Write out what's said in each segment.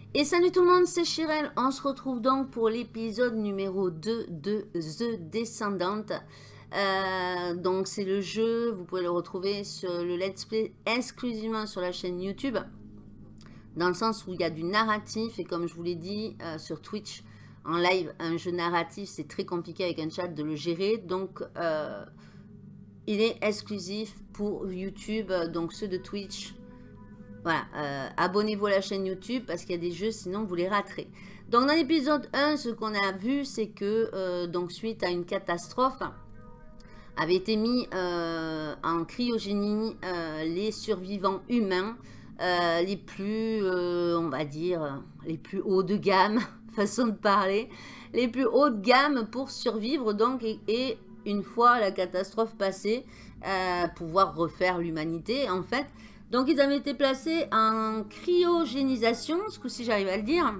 Et salut tout le monde, c'est Chirelle. On se retrouve donc pour l'épisode numéro 2 de The Descendant. Donc c'est le jeu, vous pouvez le retrouver sur le let's play exclusivement sur la chaîne YouTube. Dans le sens où il y a du narratif et comme je vous l'ai dit sur Twitch en live, un jeu narratif c'est très compliqué avec un chat de le gérer. Donc il est exclusif pour YouTube, donc ceux de Twitch. Voilà, abonnez-vous à la chaîne YouTube parce qu'il y a des jeux, sinon vous les raterez. Donc dans l'épisode 1, ce qu'on a vu, c'est que donc suite à une catastrophe, avait été mis en cryogénie les survivants humains les plus, on va dire, les plus hauts de gamme, façon de parler, les plus hauts de gamme pour survivre donc et une fois la catastrophe passée, pouvoir refaire l'humanité en fait. Donc, ils avaient été placés en cryogénisation, ce coup-ci j'arrive à le dire,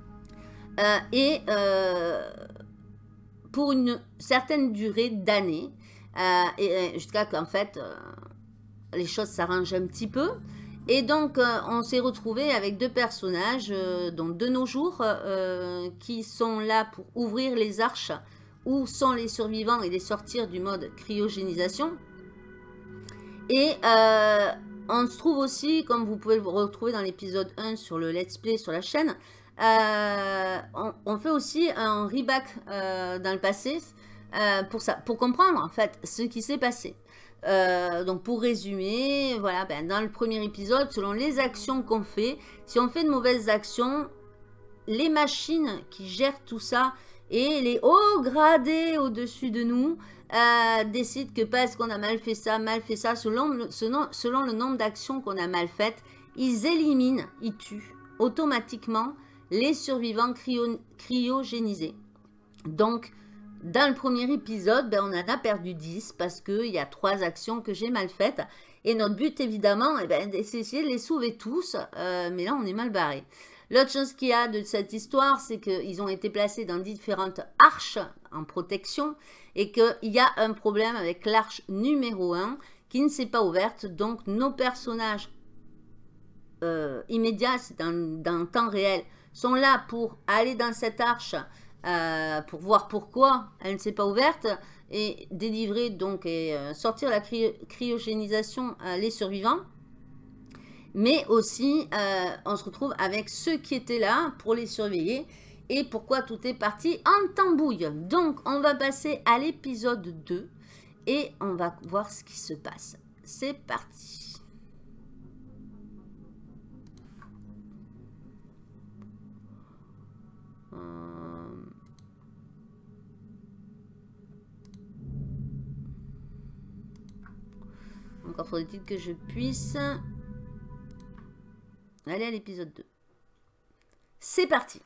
pour une certaine durée d'années, jusqu'à qu'en fait, les choses s'arrangent un petit peu. Et donc, on s'est retrouvé avec deux personnages, donc de nos jours, qui sont là pour ouvrir les arches où sont les survivants et les sortir du mode cryogénisation. Et on se trouve aussi, comme vous pouvez le retrouver dans l'épisode 1 sur le let's play sur la chaîne, on fait aussi un reback dans le passé pour comprendre en fait ce qui s'est passé. Donc pour résumer, voilà, dans le premier épisode, selon les actions qu'on fait, si on fait de mauvaises actions, les machines qui gèrent tout ça et les hauts gradés au-dessus de nous décident que parce qu'on a mal fait ça, selon le nombre d'actions qu'on a mal faites, ils éliminent, ils tuent automatiquement les survivants cryogénisés. Donc, dans le premier épisode, on en a perdu 10 parce qu'il y a 3 actions que j'ai mal faites. Et notre but, évidemment, c'est d'essayer de les sauver tous. Mais là, on est mal barré. L'autre chose qu'il y a de cette histoire, c'est qu'ils ont été placés dans différentes arches en protection et qu'il y a un problème avec l'arche numéro 1 qui ne s'est pas ouverte. Donc, nos personnages immédiats, c'est dans le temps réel, sont là pour aller dans cette arche pour voir pourquoi elle ne s'est pas ouverte et délivrer donc et sortir la cryogénisation les survivants. Mais aussi, on se retrouve avec ceux qui étaient là pour les surveiller et pourquoi tout est parti en tambouille. Donc, on va passer à l'épisode 2 et on va voir ce qui se passe. C'est parti. Encore faudrait-il que je puisse aller à l'épisode 2. C'est parti.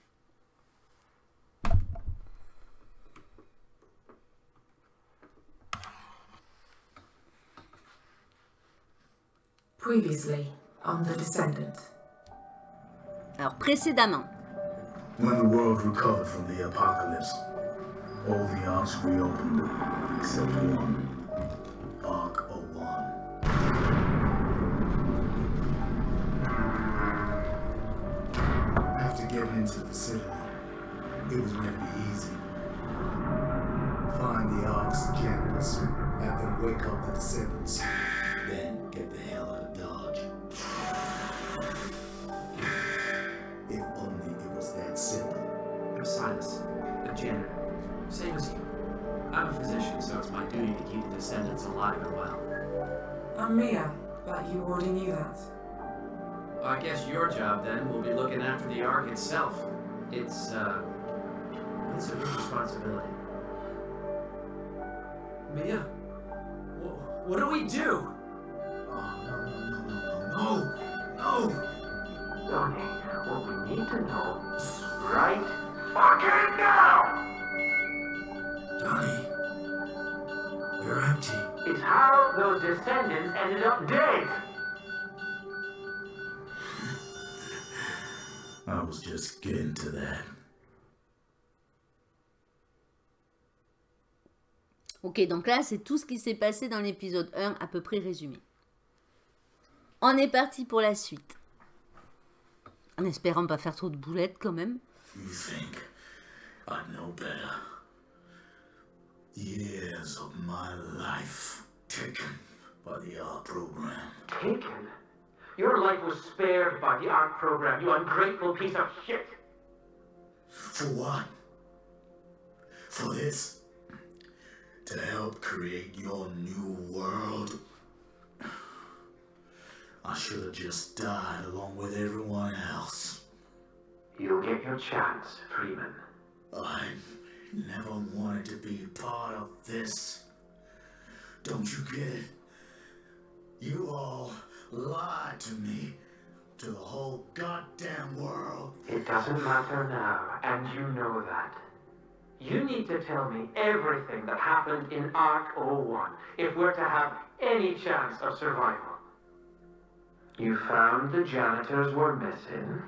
Previously on The Descendant. Alors, précédemment. When the world recovered from the apocalypse, all the arcs reopened, except one. Arc 01. After getting into the facility, it was meant to be easy. Find the Ark's janitors, have them wake up the Descendants, then get the hell out of Dodge. If only it was that simple. I'm Silas, a janitor. Same as you. I'm a physician, so it's my duty to keep the Descendants alive and well. I'm Mia, but you already knew that. Well, I guess your job, then, will be looking after the Ark itself. It's a big responsibility. Mia? What do we do? Oh, no. Donnie, what we need to know right fucking now Donnie, you're empty. is how those Descendants ended up dead. I was just getting to that. Ok, donc là, c'est tout ce qui s'est passé dans l'épisode 1, à peu près résumé. On est parti pour la suite. En espérant pas faire trop de boulettes quand même. You think I know better? Years of my life taken by the ARC program. Taken? Your life was spared by the ARC program, you ungrateful piece of shit. For what? For this? To help create your new world? I should have just died along with everyone else. You'll get your chance, Freeman. I never wanted to be part of this. Don't you get it? You all lied to me, to the whole goddamn world. It doesn't matter now, and you know that. You need to tell me everything that happened in Arc 01 if we're to have any chance of survival. You found the janitors were missing.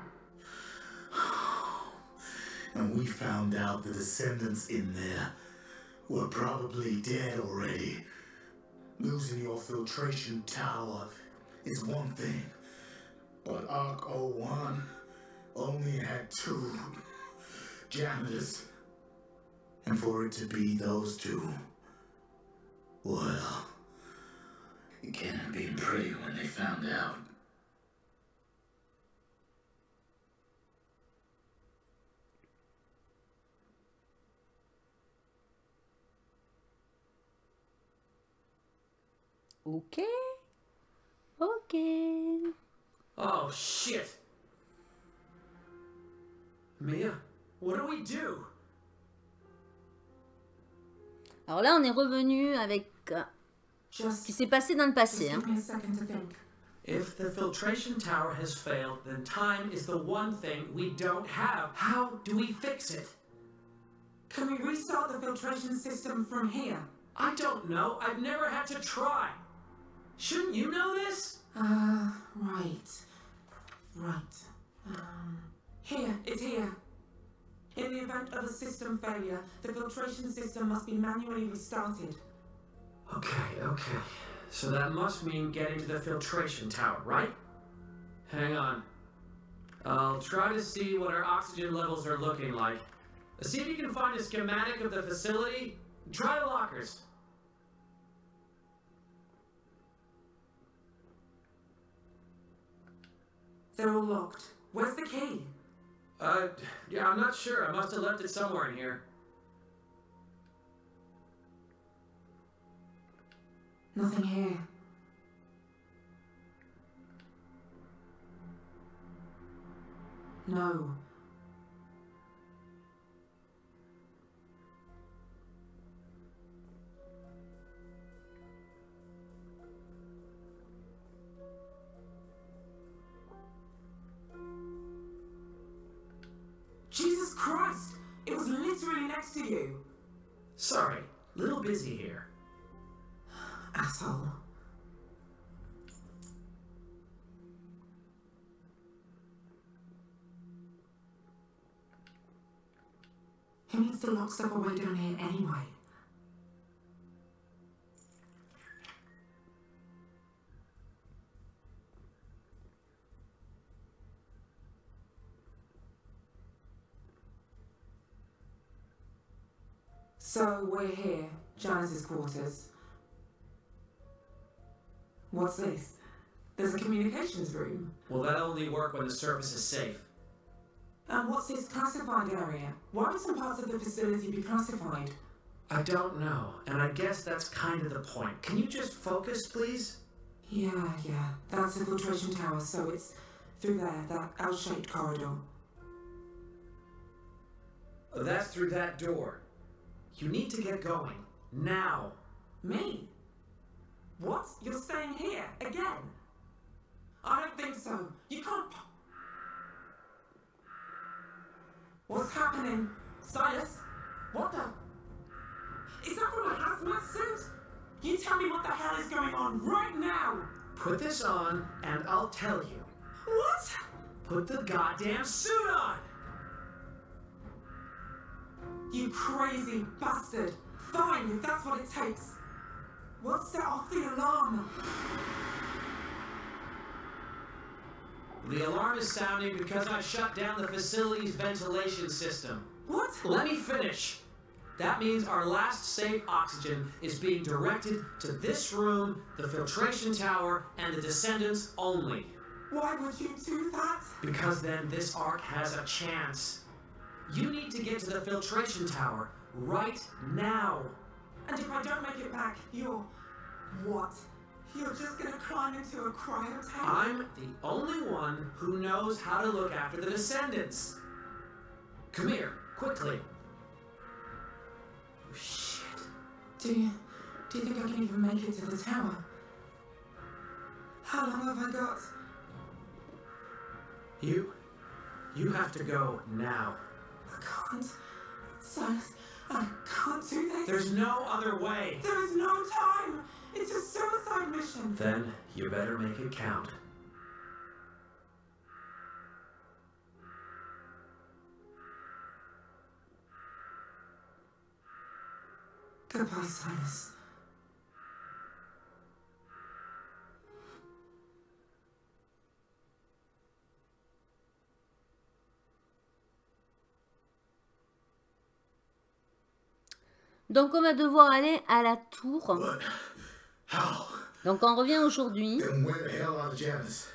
And we found out the descendants in there were probably dead already. Losing your filtration tower is one thing, but Arc 01 only had 2 janitors. And for it to be those 2, well, it can't have been pretty when they found out. Ok. Ok. Oh, shit. Mia, what do we do? Alors là, on est revenu avec ce Just, qui s'est passé dans le passé. just Hein. give me a second to think. If the filtration tower has failed, then time is the one thing we don't have. How do we fix it? Can we restart the filtration system from here? I don't know. I've never had to try. Shouldn't you know this? Right. Right. Here, it's here. In the event of a system failure, the filtration system must be manually restarted. Okay. So that must mean getting to the filtration tower, right? Hang on. I'll try to see what our oxygen levels are looking like. See if you can find a schematic of the facility. Try the lockers. They're all locked. Where's the key? Yeah, I'm not sure. I must have left it somewhere in here. Nothing here. No. Jesus Christ! It was literally next to you! Sorry, little busy here. Asshole. Who needs to lock stuff away down here anyway? So we're here, Janice's quarters. What's this? There's a communications room. Will that only work when the surface is safe? And what's this classified area? Why would some parts of the facility be classified? I don't know, and I guess that's kind of the point. Can you just focus, please? Yeah. That's the filtration tower, so it's through there, that L-shaped corridor. That's through that door. You need to get going. Now. Me? What? You're staying here? Again? I don't think so. You can't... What's happening? Silas? What the... Is that from a hazmat suit? You tell me what the hell is going on right now! Put this on, and I'll tell you. What? Put the goddamn suit on! You crazy bastard! Fine, if that's what it takes. We'll set off the alarm. The alarm is sounding because I shut down the facility's ventilation system. What? Let me finish. That means our last safe oxygen is being directed to this room, the filtration tower, and the descendants only. Why would you do that? Because then this ark has a chance. You need to get to the filtration tower right now. And if I don't make it back, you're... what? You're just gonna climb into a cryo tank? I'm the only one who knows how to look after the descendants. Come here, quickly. Oh, shit. Do you think I can even make it to the tower? How long have I got? You have to go now. I can't. Silas, I can't do this. There's no other way. There is no time. It's a suicide mission. Then you better make it count. Goodbye, Silas. Donc, on va devoir aller à la tour. What? How? Donc, on revient aujourd'hui. Then where the hell are the Janus?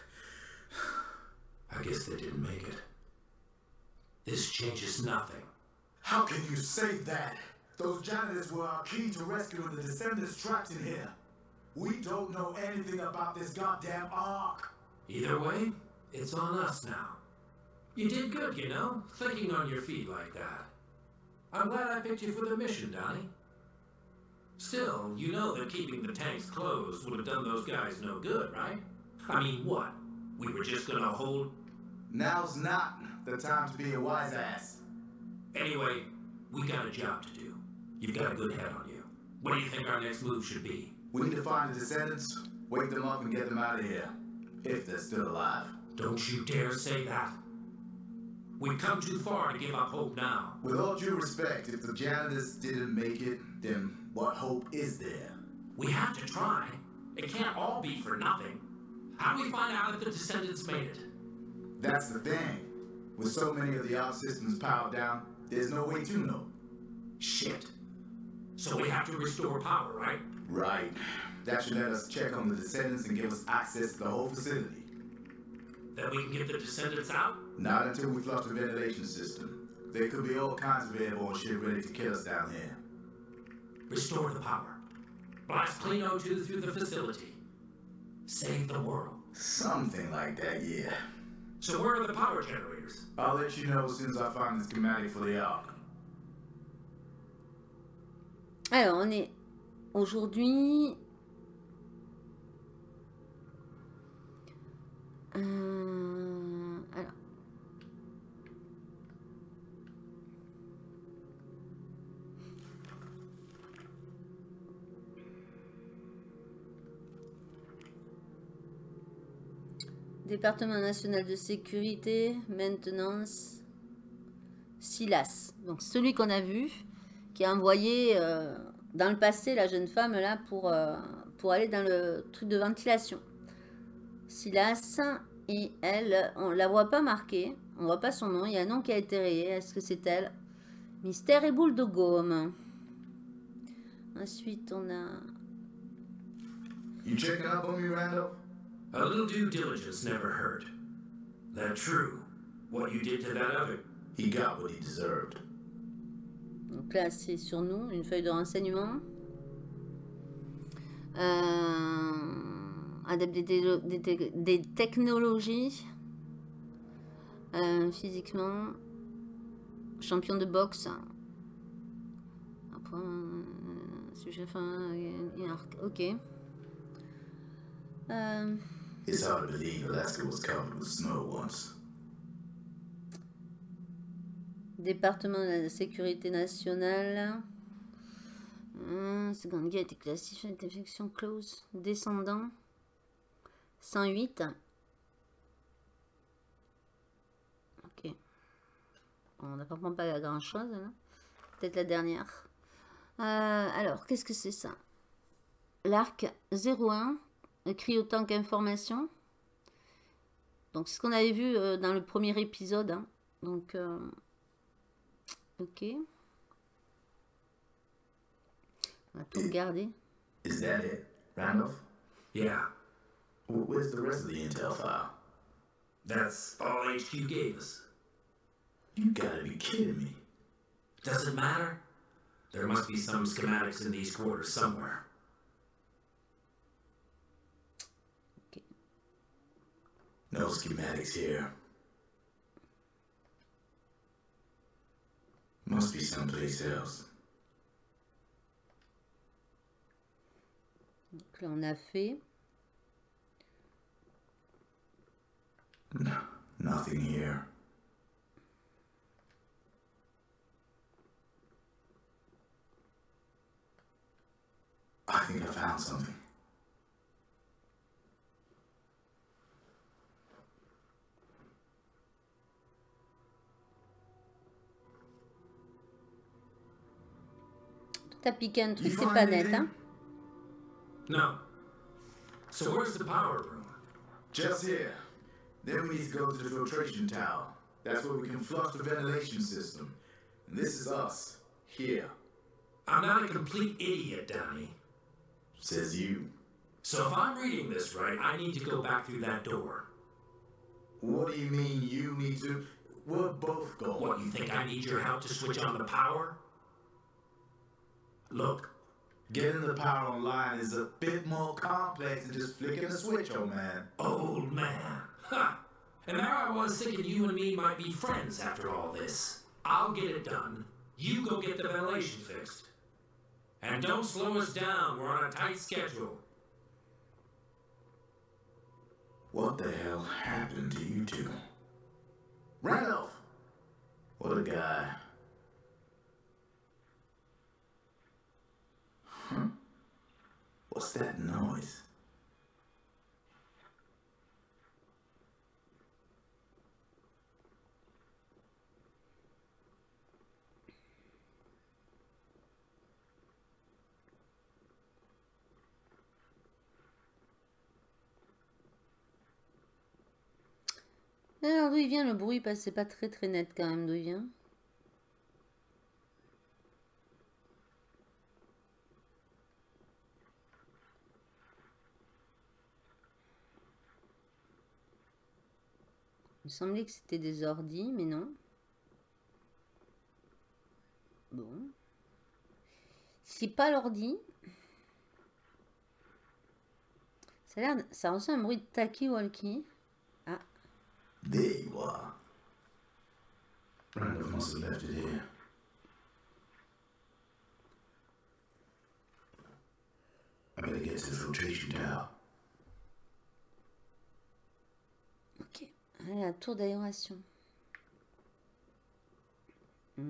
I guess they didn't make it. This changes nothing. How can you say that? Those Janus were our key to rescuing the descendants trapped in here. We don't know anything about this goddamn ark. Either way, it's on us now. You did good, you know, thinking on your feet like that. I'm glad I picked you for the mission, Donnie. Still, you know that keeping the tanks closed would have done those guys no good, right? I mean, what? We were just gonna hold... Now's not the time to be a wise ass. Anyway, we got a job to do. You've got a good head on you. What do you think our next move should be? We need to find the descendants, wake them up and get them out of here. If they're still alive. Don't you dare say that. We've come too far to give up hope now. With all due respect, if the Janus didn't make it, then what hope is there? We have to try. It can't all be for nothing. How do we find out if the descendants made it? That's the thing. With so many of the arc systems powered down, there's no way to know. Shit. So we have to restore power, right? Right. That should let us check on the descendants and give us access to the whole facility. Then we can get the descendants out? Not until we flush the ventilation system. There could be all kinds of airborne shit ready to kill us down here. Restore the power. Blast clean O2 through the facility. Save the world. Something like that, yeah. So where are the power generators? I'll let you know as soon as I find the schematic for the arc. Alors, on est aujourd'hui... alors... Département national de sécurité, maintenance, Silas. Donc celui qu'on a vu, qui a envoyé dans le passé la jeune femme là pour aller dans le truc de ventilation. Silas, et elle, on la voit pas marquée, on voit pas son nom, il y a un nom qui a été rayé, est-ce que c'est elle? Mystère et boule de gomme. Ensuite on a... You checking up on me, Randall? A little due diligence never hurt. That true? What you did to that other? He got what he deserved. Donc là, c'est sur nous, une feuille de renseignement. Adepte des technologies. Physiquement. Champion de boxe. Après, sujet fin. Ok. It's hard to believe Alaska was covered with snow once. Département de la sécurité nationale. Seconde guerre a été classifiée infection close. Descendant. 108. Ok. On n'apprend pas grand chose là. Peut-être la dernière. Alors, qu'est-ce que c'est ça? L'arc 01. Écrit autant qu'information. Donc, c'est ce qu'on avait vu dans le premier épisode. Hein. Donc, ok. On va tout regarder. Is that it, Randolph? Yeah, Where's the rest of the intel file? that's all HQ gave us. You gotta be kidding me. Does it matter? There must be some schematics in these quarters somewhere. Ok. No schematics here. Must be someplace else. Donc là, on a fait. No, nothing here. I think I found something. T'as piqué un truc, You c'est find pas net, anything? hein. No. So where's the power room? Just here. Then we need to go to the filtration tower. That's where we can flush the ventilation system. And this is us. Here. I'm not a complete idiot, Downey. Says you. So if I'm reading this right, I need to go back through that door. What do you mean you need to? We'll both go. What, you think I need your help to switch on the power? Look, Getting the power online is a bit more complex than just flicking a switch, old man. old man. Ha! And there I was thinking you and me might be friends after all this. I'll get it done. You go get the ventilation fixed. And don't slow us down, we're on a tight schedule. What the hell happened to you two? Randolph! What a guy. Huh? What's that noise? Alors, d'où il vient le bruit? Parce que c'est pas très net quand même d'où il vient. Il me semblait que c'était des ordis, mais non. Bon. C'est pas l'ordi. Ça a l'air, ça ressemble à un bruit de talkie-walkie. Ah. There you are. Randolph must have left it here. I better get to the filtration tower. Ok. Allez, la tour d'aération. La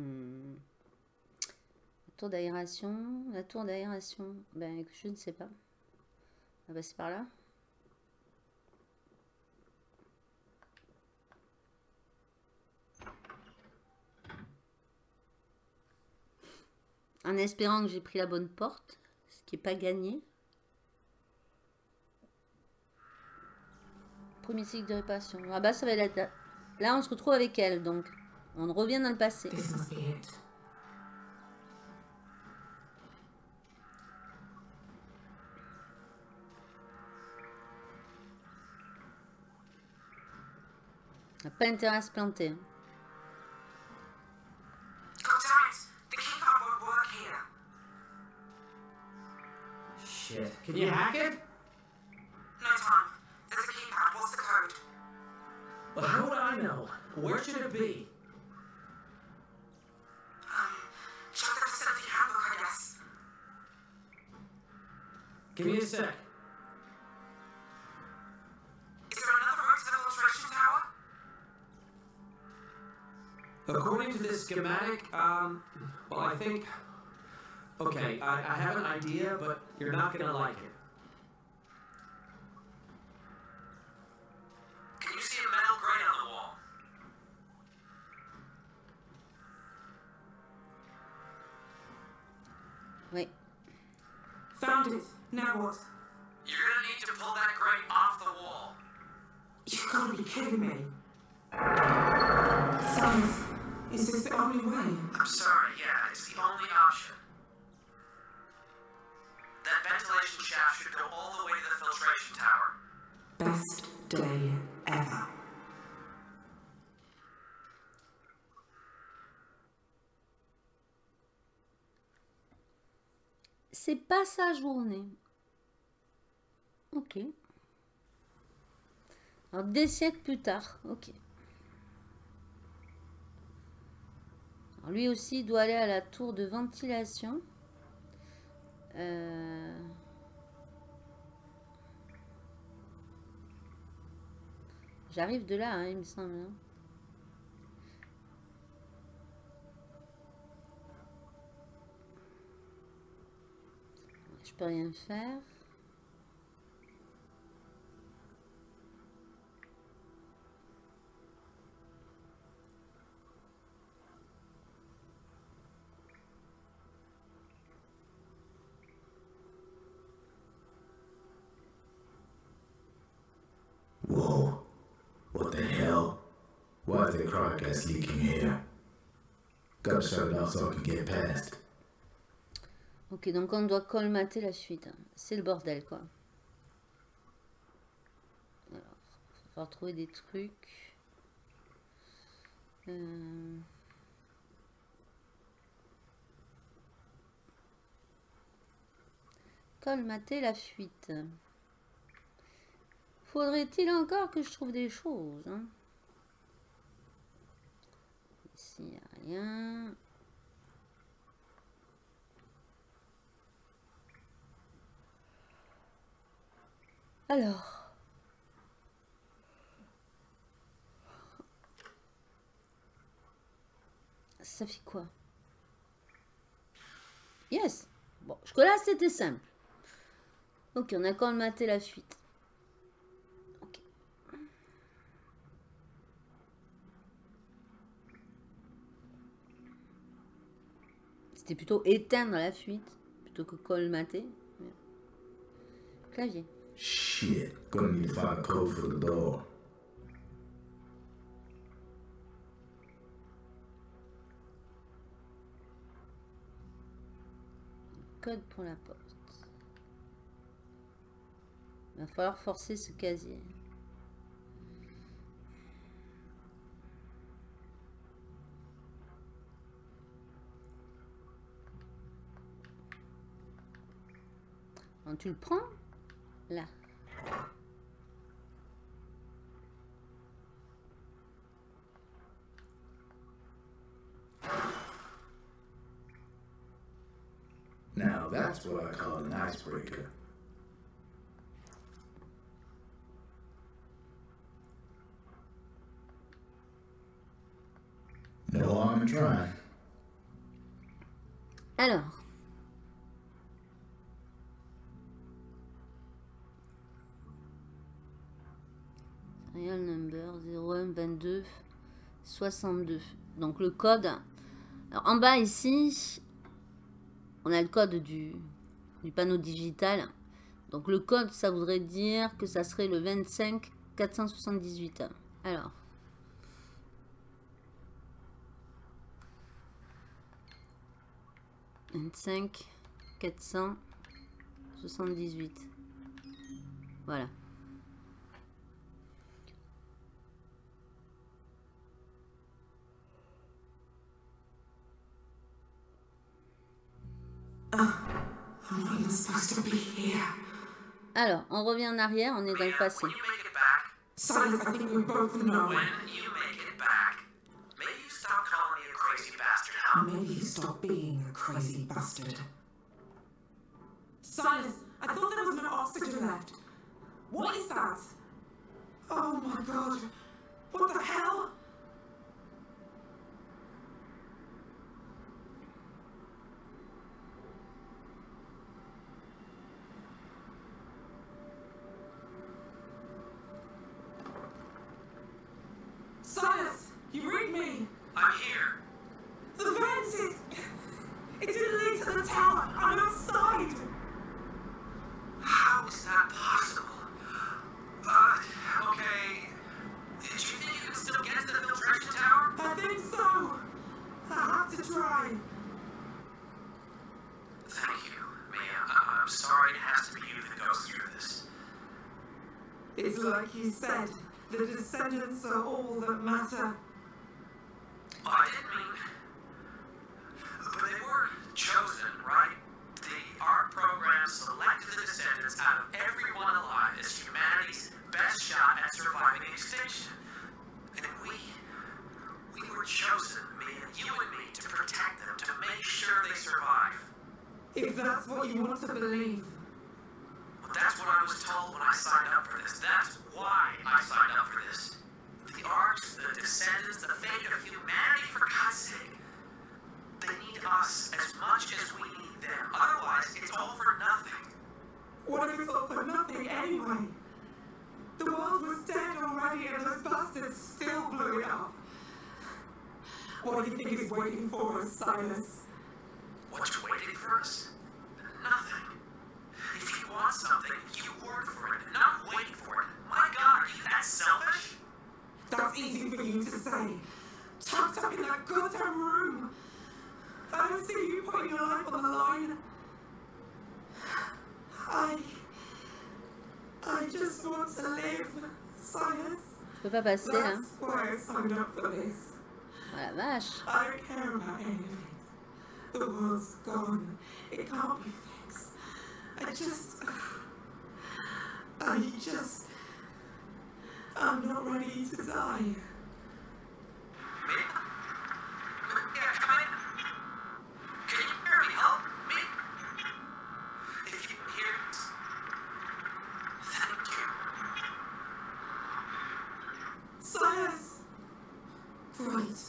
tour d'aération. La tour d'aération. Ben, je ne sais pas. On va passer par là. En espérant que j'ai pris la bonne porte, ce qui n'est pas gagné. Premier cycle de réparation. Ah bah ça va être là. Là on se retrouve avec elle, donc on revient dans le passé. This must be it. On n'a pas intérêt à se planter. God damn it! The keypad won't work here. shit. Can you hack it? No time. There's a keypad. What's the code? Well, how would I know? Where should it be? Check the facility handbook, I guess. Give me a sec. Is there another route to the filtration tower? According to this schematic, well, I think... Okay, I have an idea, but you're not gonna like it. Can you see a metal grate on the wall? Oui. Found it. Now what? You're gonna need to pull that grate off the wall. You gotta be kidding me. Silas, is this the only way? I'm sorry, yeah, it's the only option. That ventilation shaft should go all the way to the filtration tower. Best day ever. C'est pas sa journée. Ok. Alors, des siècles plus tard. Ok. Alors, lui aussi doit aller à la tour de ventilation. J'arrive de là, hein, il me semble. Hein. Je peux rien faire. Whoa. What the hell? Why is there cryo gas leaking here? Gotta shut it off so I can get past. Ok, donc on doit colmater la fuite. C'est le bordel, quoi. Alors, il va falloir trouver des trucs. Colmater la fuite. Faudrait-il encore que je trouve des choses, hein? Ici, il n'y a rien. Alors. Ça fait quoi? Yes. Bon, jusque-là, c'était simple. Ok, on a colmaté la fuite. Ok. C'était plutôt éteindre la fuite plutôt que colmater. Clavier. Shit, gonna need to find a code for the door. Code pour la porte. Il va falloir forcer ce casier. Quand tu le prends, là. Now that's what I call an icebreaker. No harm in trying. Alors. Serial number 01 22 62. Donc le code. Alors en bas ici, on a le code du panneau digital. Donc le code, ça voudrait dire que ça serait le 25 478. Alors. « 25 478. » Voilà. I'm not even supposed to be here. Alors, on revient en arrière, on est dans le passé. Silas, I think we both know. When you make it back, maybe you stop calling me a crazy bastard, huh? Maybe you stop being a crazy bastard. Silas, I thought there was no oxygen left. What is that? Oh my god. What the hell? Silas, you read me. I'm here. The vent it didn't lead to the tower. I'm outside. How is that possible? Okay. It's like you said, the descendants are all that matter. Oh, I didn't mean... But they were chosen, right? The ARC program selected the descendants out of everyone alive as humanity's best shot at surviving extinction. And we were chosen, me and you and me, to protect them, to make sure they survive. If that's what you want to believe. But that's what I was told when I signed up for this. That's why I signed up for this. The ARCs, the descendants, the fate of humanity, for God's sake. They need us as much as we need them. Otherwise, it's all for nothing. What if it's all for nothing anyway? The world was dead already and those bastards still blew it up. What do you think is waiting for us, Silas? What's waiting for us? Nothing. If you want something, you work for it, not wait for it. My God, are you that selfish? That's easy for you to say. Tucked up in that goddamn room. I don't see you putting your life on the line. I just want to live, Silas. Je peux pas passer là. That's why I signed up for this. Oh la vache. I don't care about any of it. The world's gone. It can't be fixed. I'm not ready to die. Me? Yeah, come in. Can you hear me? Help me? If you can hear it, thank you. Silas! Right.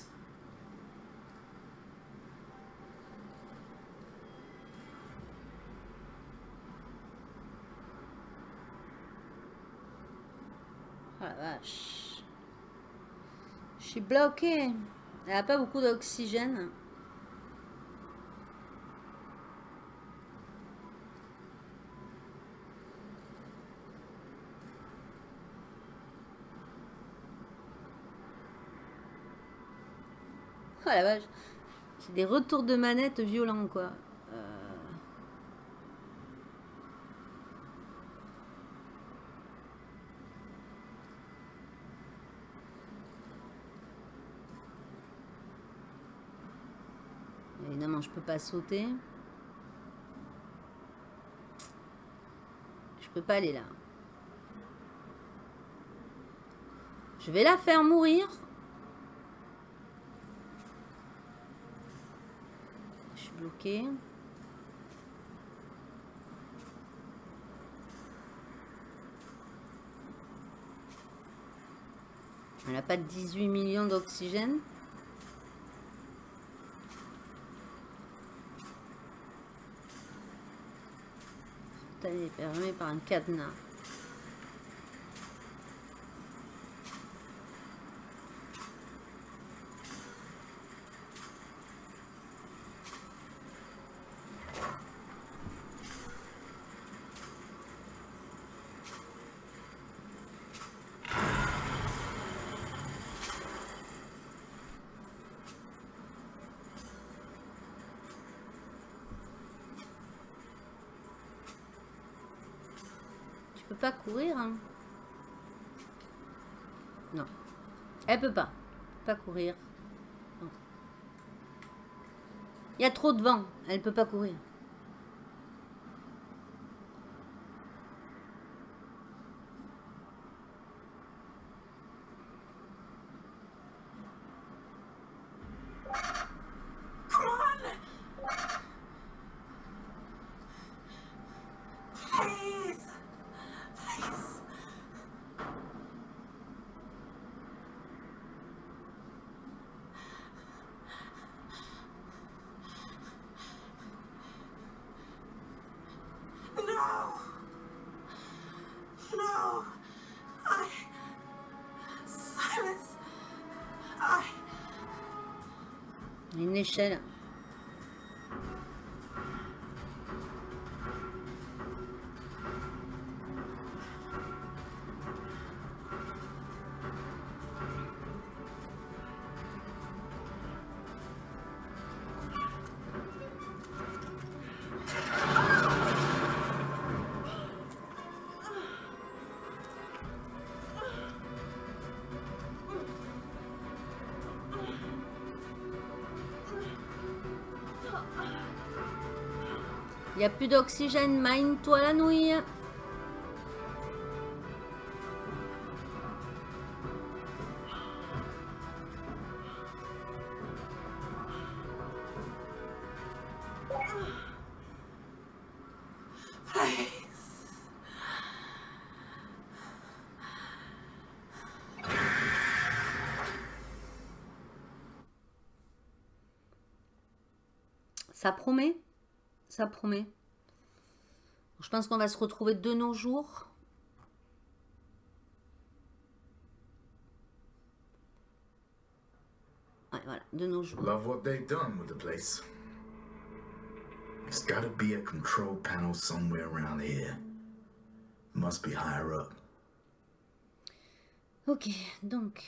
Oh la vache. Je suis bloquée. Elle a pas beaucoup d'oxygène. Oh la vache. J'ai des retours de manette violents quoi. Évidemment, je peux pas sauter. Je peux pas aller là. Je vais la faire mourir. Je suis bloquée. Elle n'a pas de 18 millions d'oxygène. Elle est fermée par un cadenas. Elle peut pas courir hein. Non, elle peut pas courir. Non. Il y a trop de vent, elle peut pas courir. Une échelle. Il n'y a plus d'oxygène, mine-toi la nouille. Ça promet, ça promet. Je pense qu'on va se retrouver de nos jours. Ouais, voilà, de nos jours. Love what they've done with the place. There's gotta be a control panel somewhere around here. Must be higher up. Ok, donc...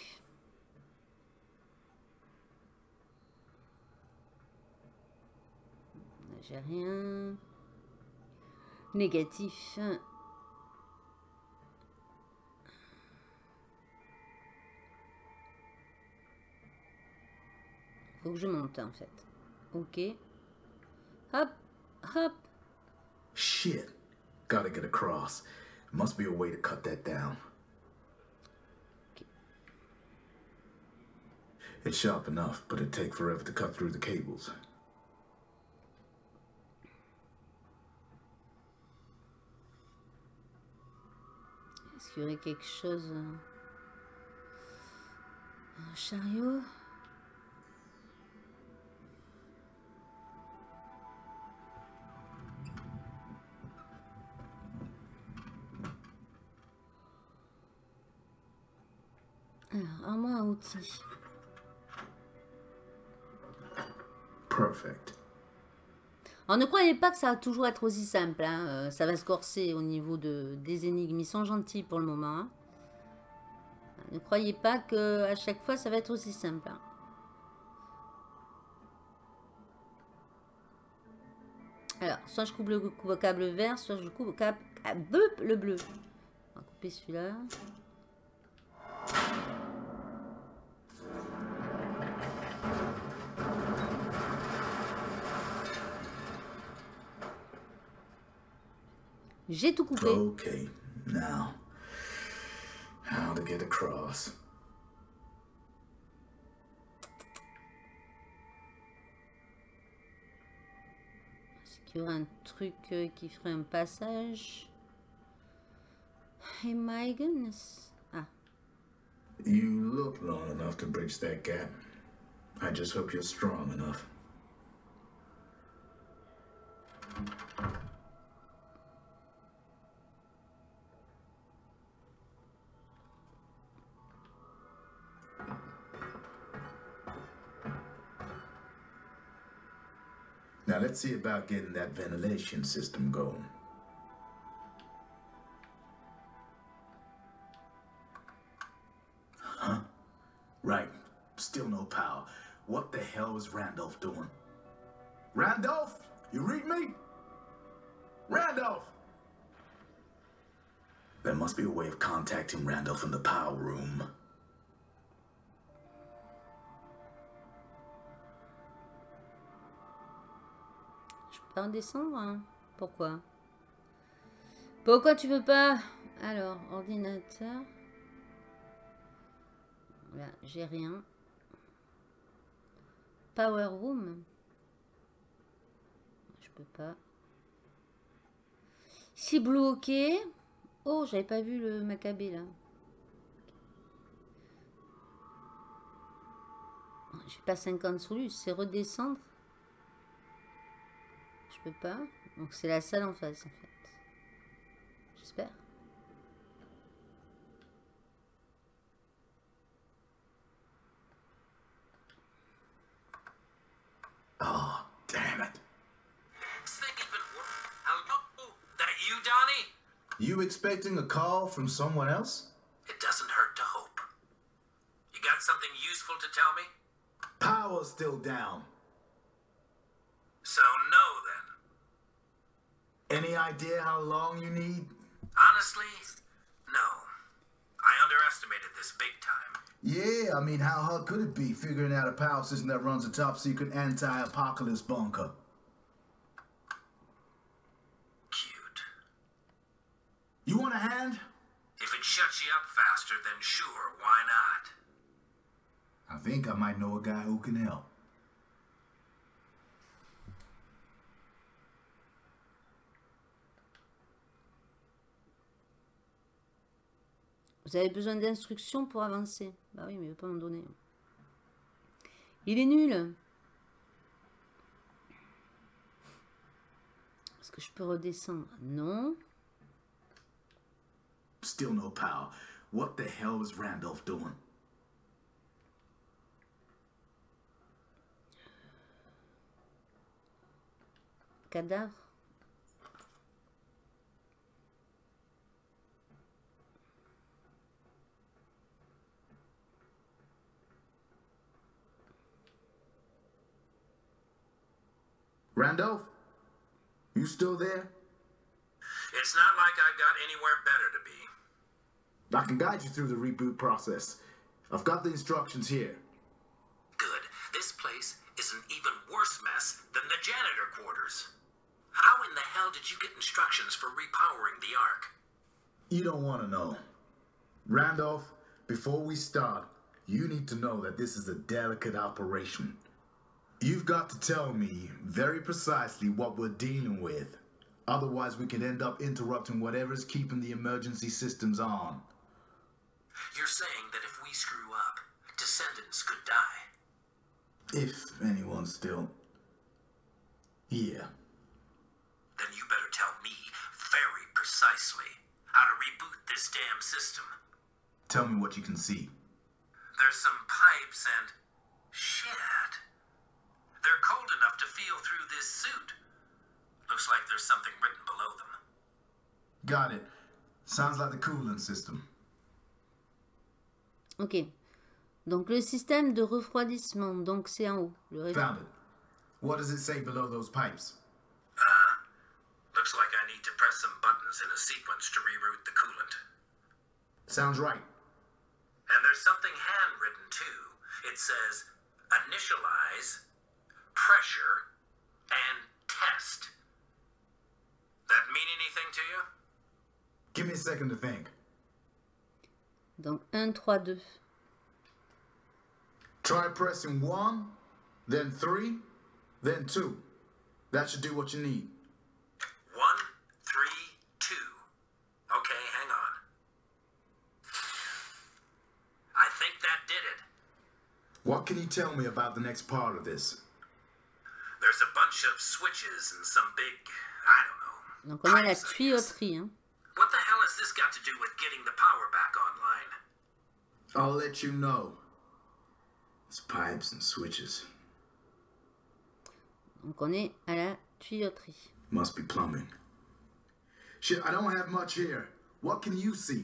J'ai rien. Négatif. Faut que je monte en fait. Ok. Hop, hop. Shit. Gotta get across. Must be a way to cut that down. Okay. It's sharp enough, but it'd take forever to cut through the cables. Est-ce qu'il y aurait quelque chose... Un chariot? Alors, armoire à outils. Perfect. Alors, ne croyez pas que ça va toujours être aussi simple. Hein. Ça va se corser au niveau des énigmes. Ils sont gentils pour le moment. Hein. Ne croyez pas qu'à chaque fois, ça va être aussi simple. Hein. Alors, soit je coupe le câble vert, soit je coupe le bleu. On va couper celui-là. J'ai tout coupé. Okay, now, how to get across? Est-ce qu'il y aura un truc qui ferait un passage? Hey my goodness. Ah. You look long enough to bridge that gap. I just hope you're strong enough. Now let's see about getting that ventilation system going. Huh? Right. Still no power. What the hell is Randolph doing? Randolph? You read me? Randolph! There must be a way of contacting Randolph in the power room. Je peux pas redescendre, hein? Pourquoi? Pourquoi tu veux pas? Alors, ordinateur. Là, j'ai rien. Power room. Je peux pas. Si blue, ok. Oh, j'avais pas vu le Maccabée là. J'ai pas 50 sous lui, c'est redescendre. Je peux pas. Donc c'est la salle en face en fait. J'espère. Oh, damn it. Hello? That you, Donnie? You expecting a call from someone else? It doesn't hurt to hope. You got something useful to tell me? Power's still down. So no, then. Any idea how long you need? Honestly, no. I underestimated this big time. Yeah, I mean, how hard could it be figuring out a power system that runs a top secret anti-apocalypse bunker? shuts you up faster, then sure, why not? I think I might know a guy who can help. Vous avez besoin d'instructions pour avancer. Bah oui, mais il ne veut pas m'en donner. Il est nul. Est-ce que je peux redescendre? Non. Still no power. What the hell was Randolph doing? Cadavre. Randolph? You still there? It's not like I got anywhere better to be. I can guide you through the reboot process. I've got the instructions here. Good. This place is an even worse mess than the janitor quarters. How in the hell did you get instructions for repowering the Ark? You don't want to know. Randolph, before we start, you need to know that this is a delicate operation. You've got to tell me very precisely what we're dealing with. Otherwise, we could end up interrupting whatever's keeping the emergency systems on. You're saying that if we screw up, descendants could die? If anyone's still... Yeah. Then you better tell me very precisely how to reboot this damn system. Tell me what you can see. There's some pipes and... shit. They're cold enough to feel through this suit. Looks like there's something written below them. Got it. Sounds like the coolant system. Ok. Donc le système de refroidissement, donc c'est en haut. Le Found it. What does it say below those pipes? Looks like I need to press some buttons in a sequence to reroute the coolant. Sounds right. And there's something handwritten too. It says, initialize, pressure, and test. That mean anything to you? Give me a second to think. Donc 1, 3, 2. Try pressing 1, then 3, then 2. That should do what you need. 1, 3, 2. Okay, hang on. I think that did it. What can you tell me about the next part of this? There's a bunch of switches and some big, I don't know. Donc on a la pipes, I guess. tuyauterie. Hein. What the hell has this got to do with getting the power back online? I'll let you know. It's pipes and switches. Donc on est à la tuyauterie. Must be plumbing. Shit, I don't have much here. What can you see?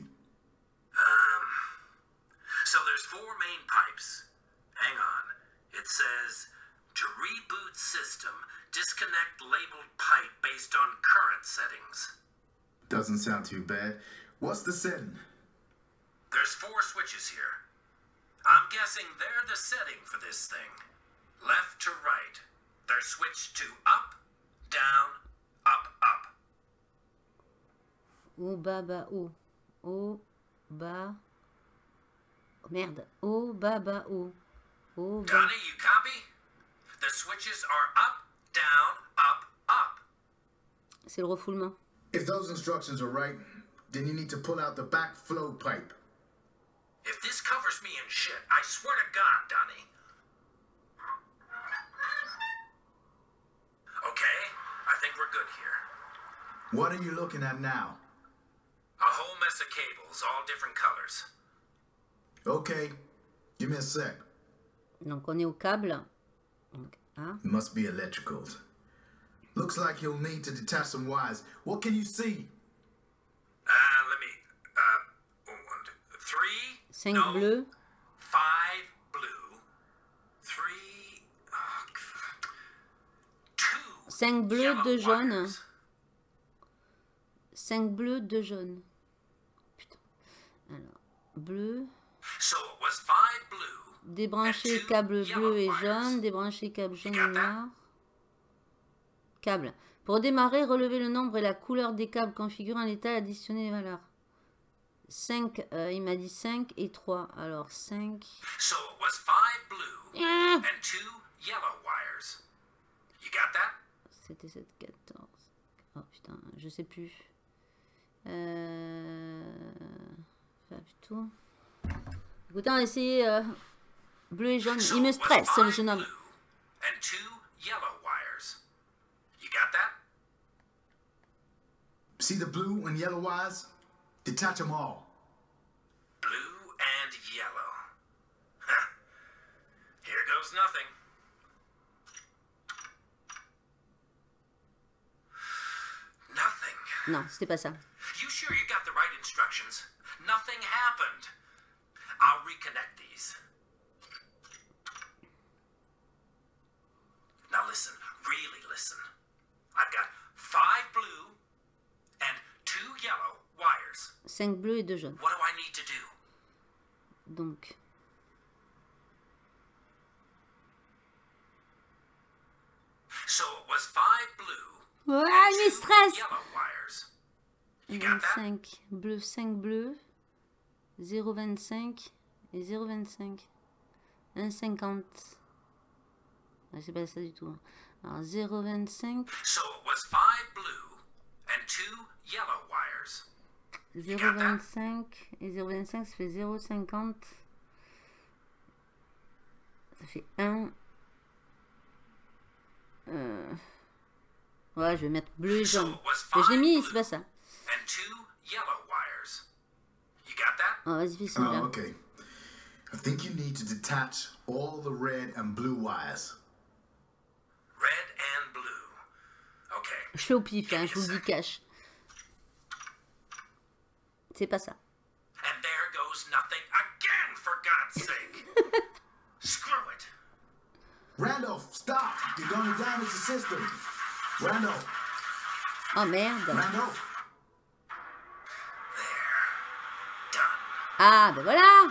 So there's 4 main pipes. Hang on. It says, to reboot system, disconnect labeled pipe based on current settings. Doesn't sound too bad. What's the setting? There's 4 switches here. I'm guessing they're the setting for this thing. Left to right. They're switched to up, down, up, up. Haut, bas, bas, haut. Haut, bas. Oh, merde. Haut, bas, bas, haut. Haut, bas. Donnie, you copy? The switches are up, down, up, up. C'est le refoulement. If those instructions are right, then you need to pull out the backflow pipe. If this covers me in shit, I swear to God, Donnie. Okay, I think we're good here. What are you looking at now? A whole mess of cables, all different colors. Okay, give me a sec. Donc on est au câble. Donc, ah. It must be electricals. Looks like you'll need to detach some wires. What can you see? Let me, 3. 5 no, bleus. 5 blue. 3, 2. 5 bleus, yellow 2 jaunes. wires. 5 bleus, 2 jaunes. Putain. Alors, bleu. So it was 5 blue. Débrancher and 2 câble yellow bleu et wires. jaune. Débrancher câble jaune et got that? noir. Câble. Pour démarrer, relevez le nombre et la couleur des câbles configurant l'état et additionnez les valeurs. 5, il m'a dit 5 et 3. Alors 5. So it was 5 blue and 2 yellow wires. You got that? C'était 7, 14. Oh putain, je sais plus. Pas du tout. Écoutez, on va essayer bleu et jaune. Il me stresse, le jeune homme. And 2 yellow wires. You got that? See the blue and yellow wires? Detach them all. Blue and yellow. Huh. Here goes nothing. Nothing. Non, c'était pas ça. You sure you got the right instructions? Nothing happened. I'll reconnect these. Now listen, really listen. I've got 5 blue and 2 yellow wires. 5 bleus et 2 jaunes. What do I need to do? Donc. So it was 5 blue Ouais, and il me 2 stresse. yellow wires. You got that? 25 bleu, 5 bleus. 0,25 et 0,25. 1,50. Ah, c'est pas ça du tout. Alors 0,25. So it was 5 blue and 2 yellow wires. 0,25 et 0,25 ça fait 0,50. Ça fait 1. Ouais, je vais mettre bleu et So jaune. it was Mais je l'ai 5 mis, blue c'est pas ça. and 2 yellow wires. You got that? Oh, vas-y, fais celui-là. Oh, okay. I think you need to detach all the red and blue wires. Red and blue. Okay. Je fais au pif, hein, je vous le dis cash. C'est pas ça. And there goes nothing again, for God's sake. Screw it. Randolph, stop! You're going to damage the system. Randolph, Oh merde. Randolph. Done. Ah, ben voilà.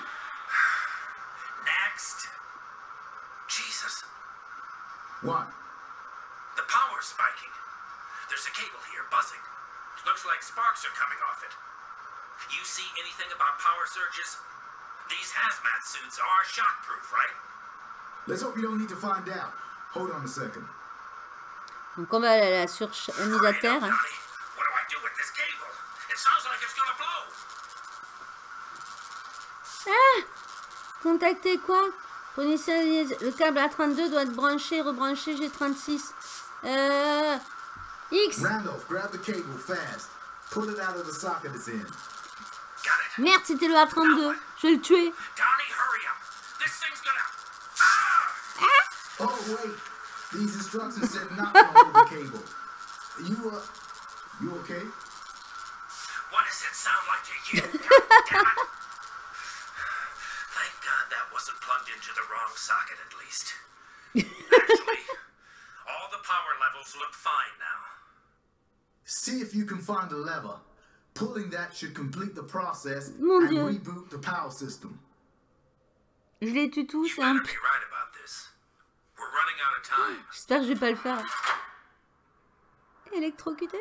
Next. Jesus. What? The power's spiking. There's a cable here buzzing. Looks like sparks are coming off it. You see anything about power surges? These hazmat suits are shockproof, right? Let's hope you don't need to find out. Hold on a second. Donc on va à la surmise à terre. Hein. What do I do with this cable? It sounds like it's gonna blow. Ah! Contactez quoi? Prenez ça, le câble A32 doit être branché, rebranché G36. X. Randolph, grab the cable fast. Pull it out of the socket it's in. Got it. Merde, c'était le A32. Je vais le tuer. Donnie, hurry up. This thing's gonna... Ah! Oh, wait. These instructions said not to hold the cable. You okay? What does it sound like to you? God damn it. Thank God that wasn't plugged into the wrong socket at least. Actually, all the power levels look fine now. See if you can find a lever. Pulling that should complete the process Mon and Dieu. reboot the power system. Je les tue tous, You c'est un better be right about this. We're running out of time. J'espère que je vais pas le faire. Électrocuté.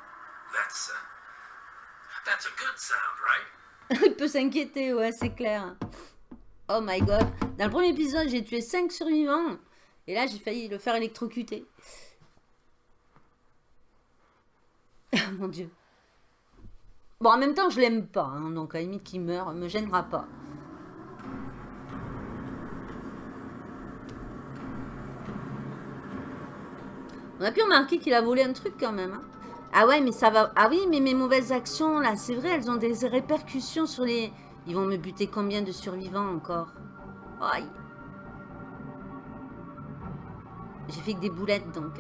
That's a good sound, right? Il peut s'inquiéter, ouais, c'est clair. Oh my god. Dans le premier épisode, j'ai tué 5 survivants. Et là, j'ai failli le faire électrocuter. Mon Dieu. Bon, en même temps, je l'aime pas. Hein, donc, à la limite qu'il meure, me gênera pas. On a pu remarquer qu'il a volé un truc quand même. Hein. Ah ouais, mais ça va... Ah oui, mais mes mauvaises actions, là, c'est vrai, elles ont des répercussions sur les... Ils vont me buter combien de survivants encore? Aïe. J'ai fait que des boulettes, donc...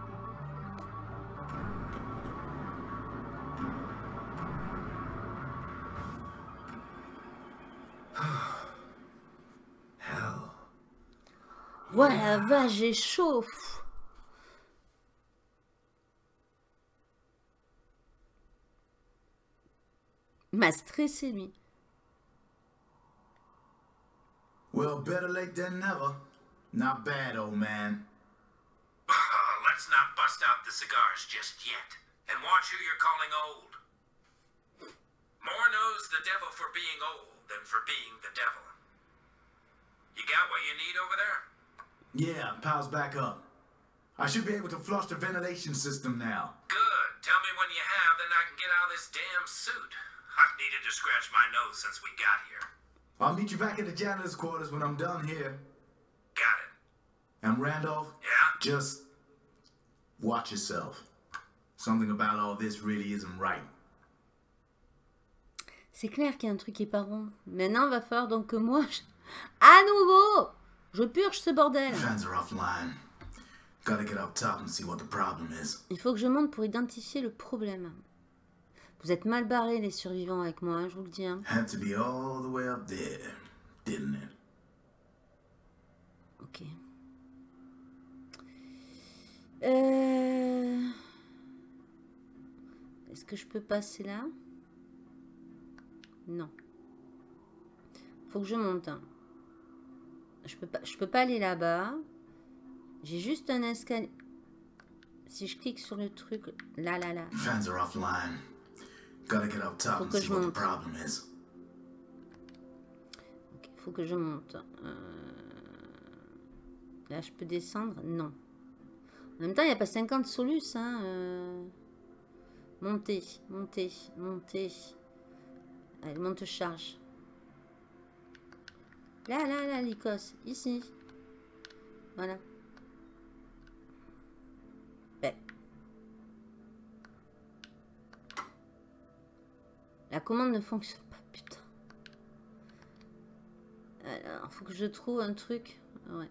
Hell. Ouais, la vache, j'ai chaud. Il m'a stressé, lui. Well, better late than never. Not bad, old man. Let's not bust out the cigars just yet. And watch who you're calling old. More knows the devil for being old than for being the devil. You got what you need over there? Yeah, power's back up. I should be able to flush the ventilation system now. Good. Tell me when you have, then I can get out of this damn suit. I've needed to scratch my nose since we got here. I'll meet you back at the janitor's quarters when I'm done here. Got it. And Randolph, Yeah? just watch yourself. Something about all this really isn't right. C'est clair qu'il y a un truc qui est pas rond. Maintenant, va falloir donc que moi, à nouveau, je purge ce bordel. Fans are offline. Gotta get up top and see what the problem is. Il faut que je monte pour identifier le problème. Vous êtes mal barrés, les survivants, avec moi, hein, je vous le dis. Hein. Had to be all the way up there, didn't it? Ok. Est-ce que je peux passer là? Non. Faut que je monte. Hein. Je peux pas aller là-bas. J'ai juste un escalier. Si je clique sur le truc, là. Fans are offline. Gotta get up top and see what the problem is. Ok, faut que je monte. Là, je peux descendre? Non. En même temps, il n'y a pas 50 solus. Hein. Monter. Allez, monte charge. Là, l'icos. Ici. Voilà. La commande ne fonctionne pas, putain. Alors, faut que je trouve un truc. Ouais.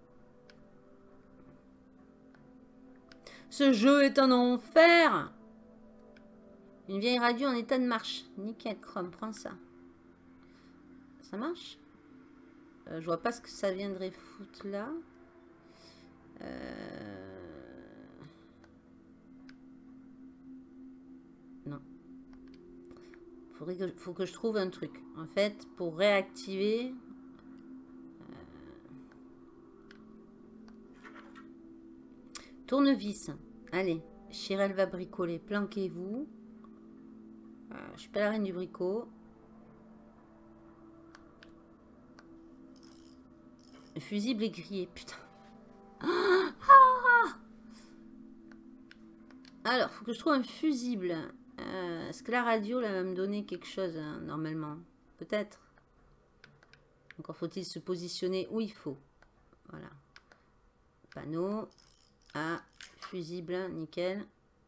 Ce jeu est un enfer. Une vieille radio en état de marche. Nickel, Chrome, prends ça. Ça marche? Je vois pas ce que ça viendrait foutre là. Non. Faut que je trouve un truc. En fait, pour réactiver... Tournevis. Allez, Chirel va bricoler. Planquez-vous. Je suis pas la reine du bricot. Le fusible est grillé. Putain. Alors, faut que je trouve un fusible. Est-ce que la radio là, va me donner quelque chose hein, normalement? Peut-être. Encore faut-il se positionner où il faut. Voilà. Panneau. Ah, fusible, nickel.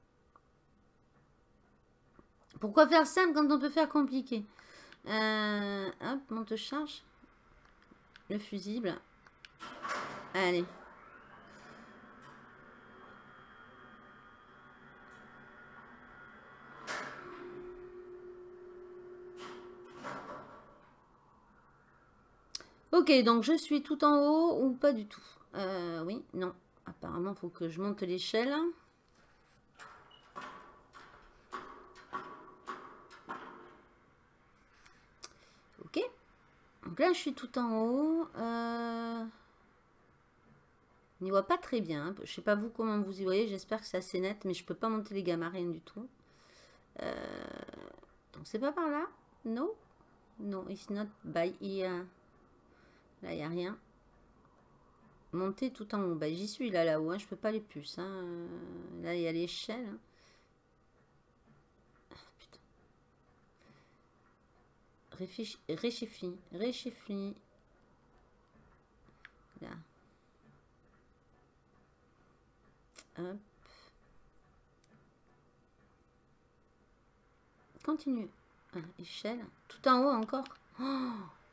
Pourquoi faire simple quand on peut faire compliqué? Hop, monte-charge. Le fusible. Allez. Ok, donc je suis tout en haut ou pas du tout? Oui, non. Apparemment, il faut que je monte l'échelle. Ok. Donc là, je suis tout en haut. On n'y voit pas très bien. Je ne sais pas vous comment vous y voyez. J'espère que c'est assez net. Mais je ne peux pas monter les gammas, rien du tout. Donc, c'est pas par là? No. No, it's not by here. Là, il n'y a rien. Monter tout en haut. Bah, j'y suis là-haut. Hein. Je peux pas aller plus. Hein. Là, il y a l'échelle. Hein. Ah, putain. Réchifie. Là. Hop. Continue. Ah, échelle. Tout en haut encore. Oh,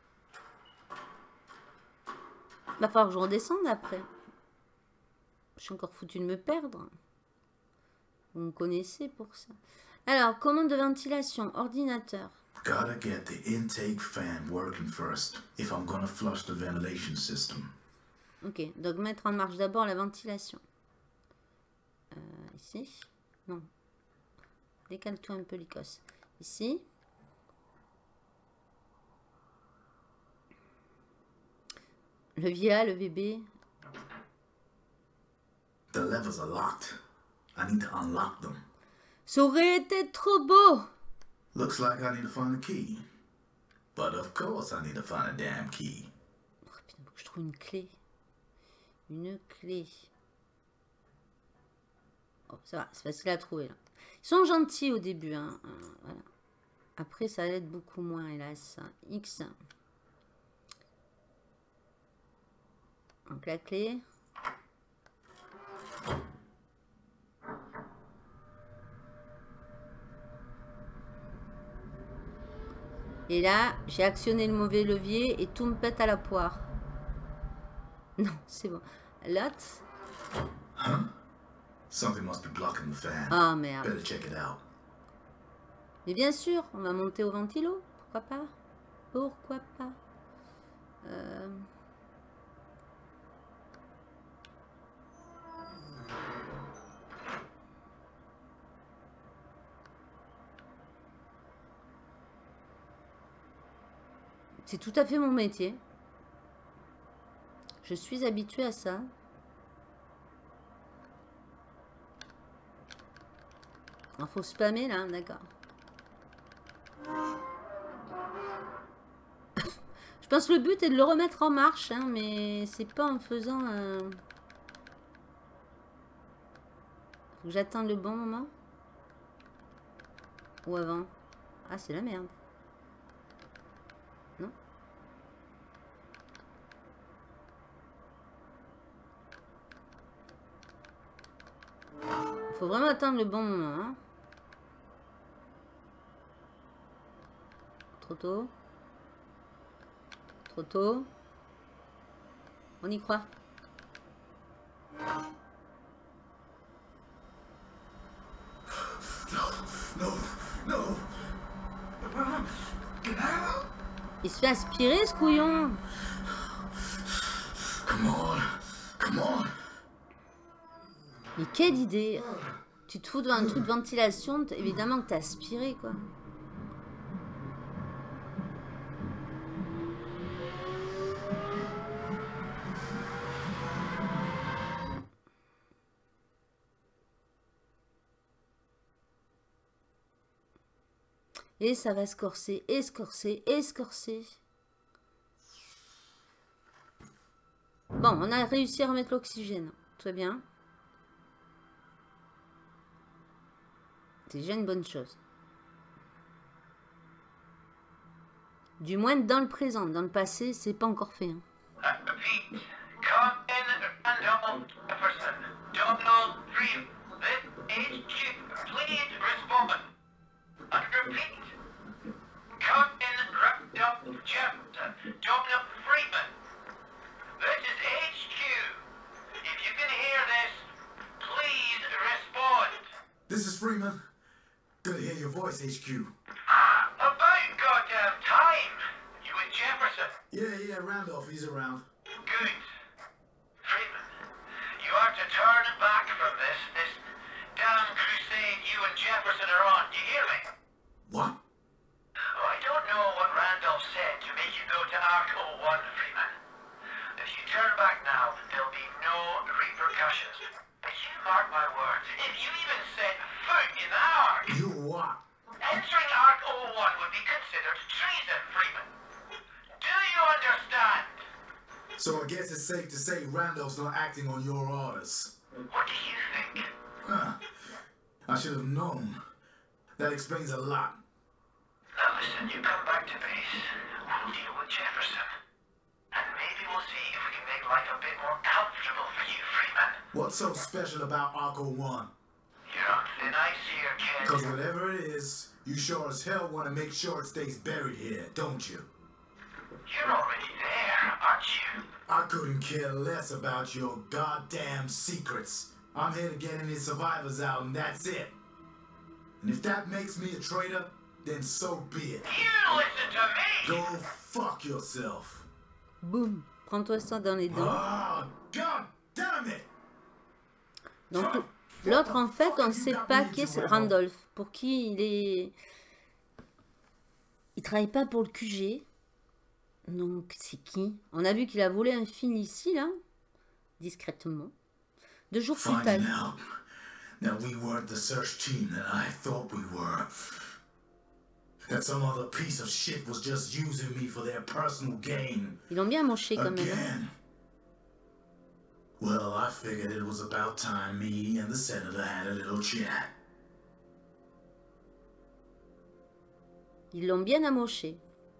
va falloir que je redescende après. Je suis encore foutu de me perdre. Vous me connaissez pour ça. Alors, commande de ventilation, ordinateur. Gotta get the intake fan working first if I'm gonna flush the ventilation system. Ok, donc mettre en marche d'abord la ventilation. Ici. Non. Décale-toi un peu, l'icos. Ici. Levier A, levier B. The levers are locked. I need to unlock them. Ça aurait été trop beau Looks like I need to find a key. But of course I need to find a damn key. Oh, putain, faut que je trouve une clé. Une clé. Oh, ça va, c'est facile à trouver là. Ils sont gentils au début, hein. Voilà. Après, ça l'aide beaucoup moins, hélas. X. Donc la clé. Et là, j'ai actionné le mauvais levier et tout me pète à la poire. Non, c'est bon. Lot. Huh? Something must be blocking the fan. Ah merde. Better check it out. Mais bien sûr, on va monter au ventilo. Pourquoi pas? Pourquoi pas? C'est tout à fait mon métier. Je suis habituée à ça. Il faut spammer là, d'accord. Je pense que le but est de le remettre en marche, hein, mais c'est pas en faisant... Faut que j'attende le bon moment. Ou avant. Ah, c'est la merde. Non? Faut vraiment attendre le bon moment, hein. Trop tôt. Trop tôt. On y croit. Il se fait aspirer ce couillon. Come on. Come on. Mais quelle idée. Tu te fous devant un truc de ventilation, évidemment que t'as aspiré quoi. Et ça va se corser, escorcer, escorcer. Bon, on a réussi à remettre l'oxygène. Tout va bien. C'est déjà une bonne chose. Du moins dans le présent. Dans le passé, c'est pas encore fait. Hein. Pete, come in and Jefferson. Terminal 3. This HQ. Please respond. And repeat. Come in Randolph Jefferson. Terminal Freeman. This is HQ. If you can hear this, please respond. This is Freeman. Good to hear your voice, HQ. About goddamn time. You and Jefferson. Yeah, Randolph, he's around. Good. Freeman, you are to turn back from this damn crusade you and Jefferson are on. Do you hear me? What? Oh, I don't know what Randolph said to make you go to Arc 01, Freeman. If you turn back now, there'll be no repercussions. But you mark my words, if you even set foot in the Ark, You what? entering Arc 01 would be considered treason, Freeman. Do you understand? So I guess it's safe to say Randolph's not acting on your orders. What do you think? I should have known. That explains a lot. Now listen, you come back to base. We'll deal with Jefferson. And maybe we'll see if we can make life a bit more comfortable for you, Freeman. What's so special about Arco 1? You're on thin ice here, kid. Because whatever it is, you sure as hell want to make sure it stays buried here, don't you? You're already there, aren't you? I couldn't care less about your goddamn secrets. I'm here to get any survivors out and that's it. And if that makes me a traitor, then so be it. You listen to me! Go fuck yourself. Boum. Prends-toi ça dans les dents. Oh, god damn it! Donc, l'autre, en fait, on ne sait pas qui est Randolph. Pour qui il est... Il travaille pas pour le QG. Donc, c'est qui? On a vu qu'il a volé un fil ici, là. Discrètement. 2 jours plus tard. Finding out that we weren't the search team that I thought we were. that some other piece of shit was just using me for their personal gain. Ils l'ont bien moché quand même. Again. Well, I figured it was about time me and the senator had a little chat. Ils l'ont bien amoché.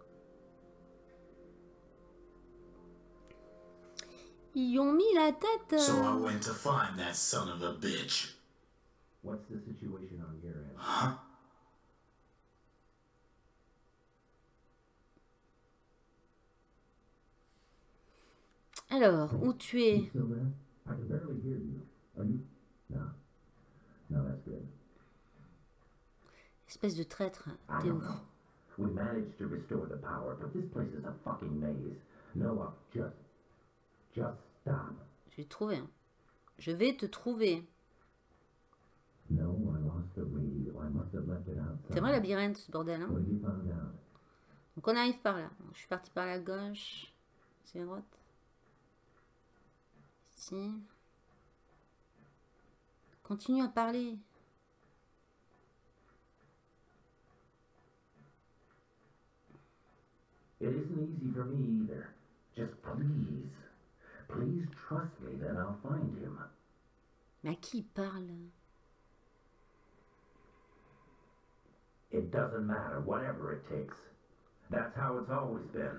Ils ont mis la tête. So I went to find that son of a bitch. What's the situation on your end? Huh? Alors, où tu es? Still there? I can barely hear you. Are you? No. No, that's good. Espèce de traître. I T'es don't où? know. We managed to restore the power, but this place is a fucking maze. Noah, just stop. Je vais te trouver. Hein. Je vais te trouver. No, I lost the radio. I must have left it outside. C'est vrai labyrinthe ce bordel. Hein. What have you found out? Donc on arrive par là. Je suis parti par la gauche. C'est la droite. Ici. Continue à parler. It isn't easy for me either. Just please trust me that I'll find him. Mais à qui il parle? It doesn't matter, whatever it takes. That's how it's always been.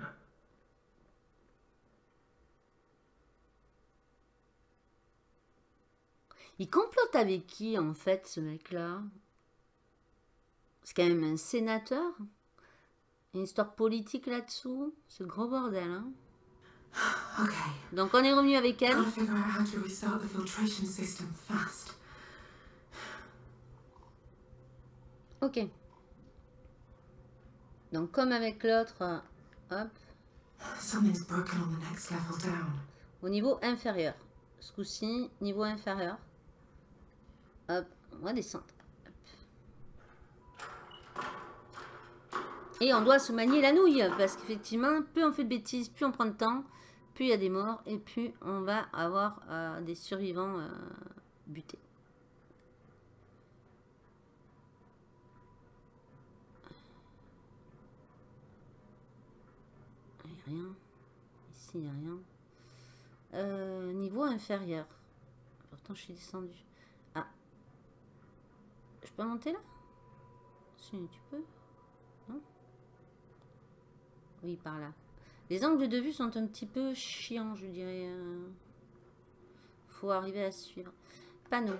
Il complote avec qui en fait ce mec-là? C'est quand même un sénateur. Une histoire politique là-dessous. C'est le gros bordel. Hein? Okay. Donc on est revenu avec elle. Gotta figure out how to restart the filtration system fast. Ok. Donc comme avec l'autre, hop, Something's broken on the next level down. au niveau inférieur. Ce coup-ci, niveau inférieur. Hop, on va descendre. Et on doit se manier la nouille, parce qu'effectivement, plus on fait de bêtises, plus on prend de temps, plus il y a des morts, et plus on va avoir des survivants butés. Il n'y a rien. Ici, il n'y a rien. Niveau inférieur. Pourtant, je suis descendu. Ah. Je peux monter là? Si, tu peux. Non? Oui, par là. Les angles de vue sont un petit peu chiants, je dirais. Faut arriver à suivre. Panneau.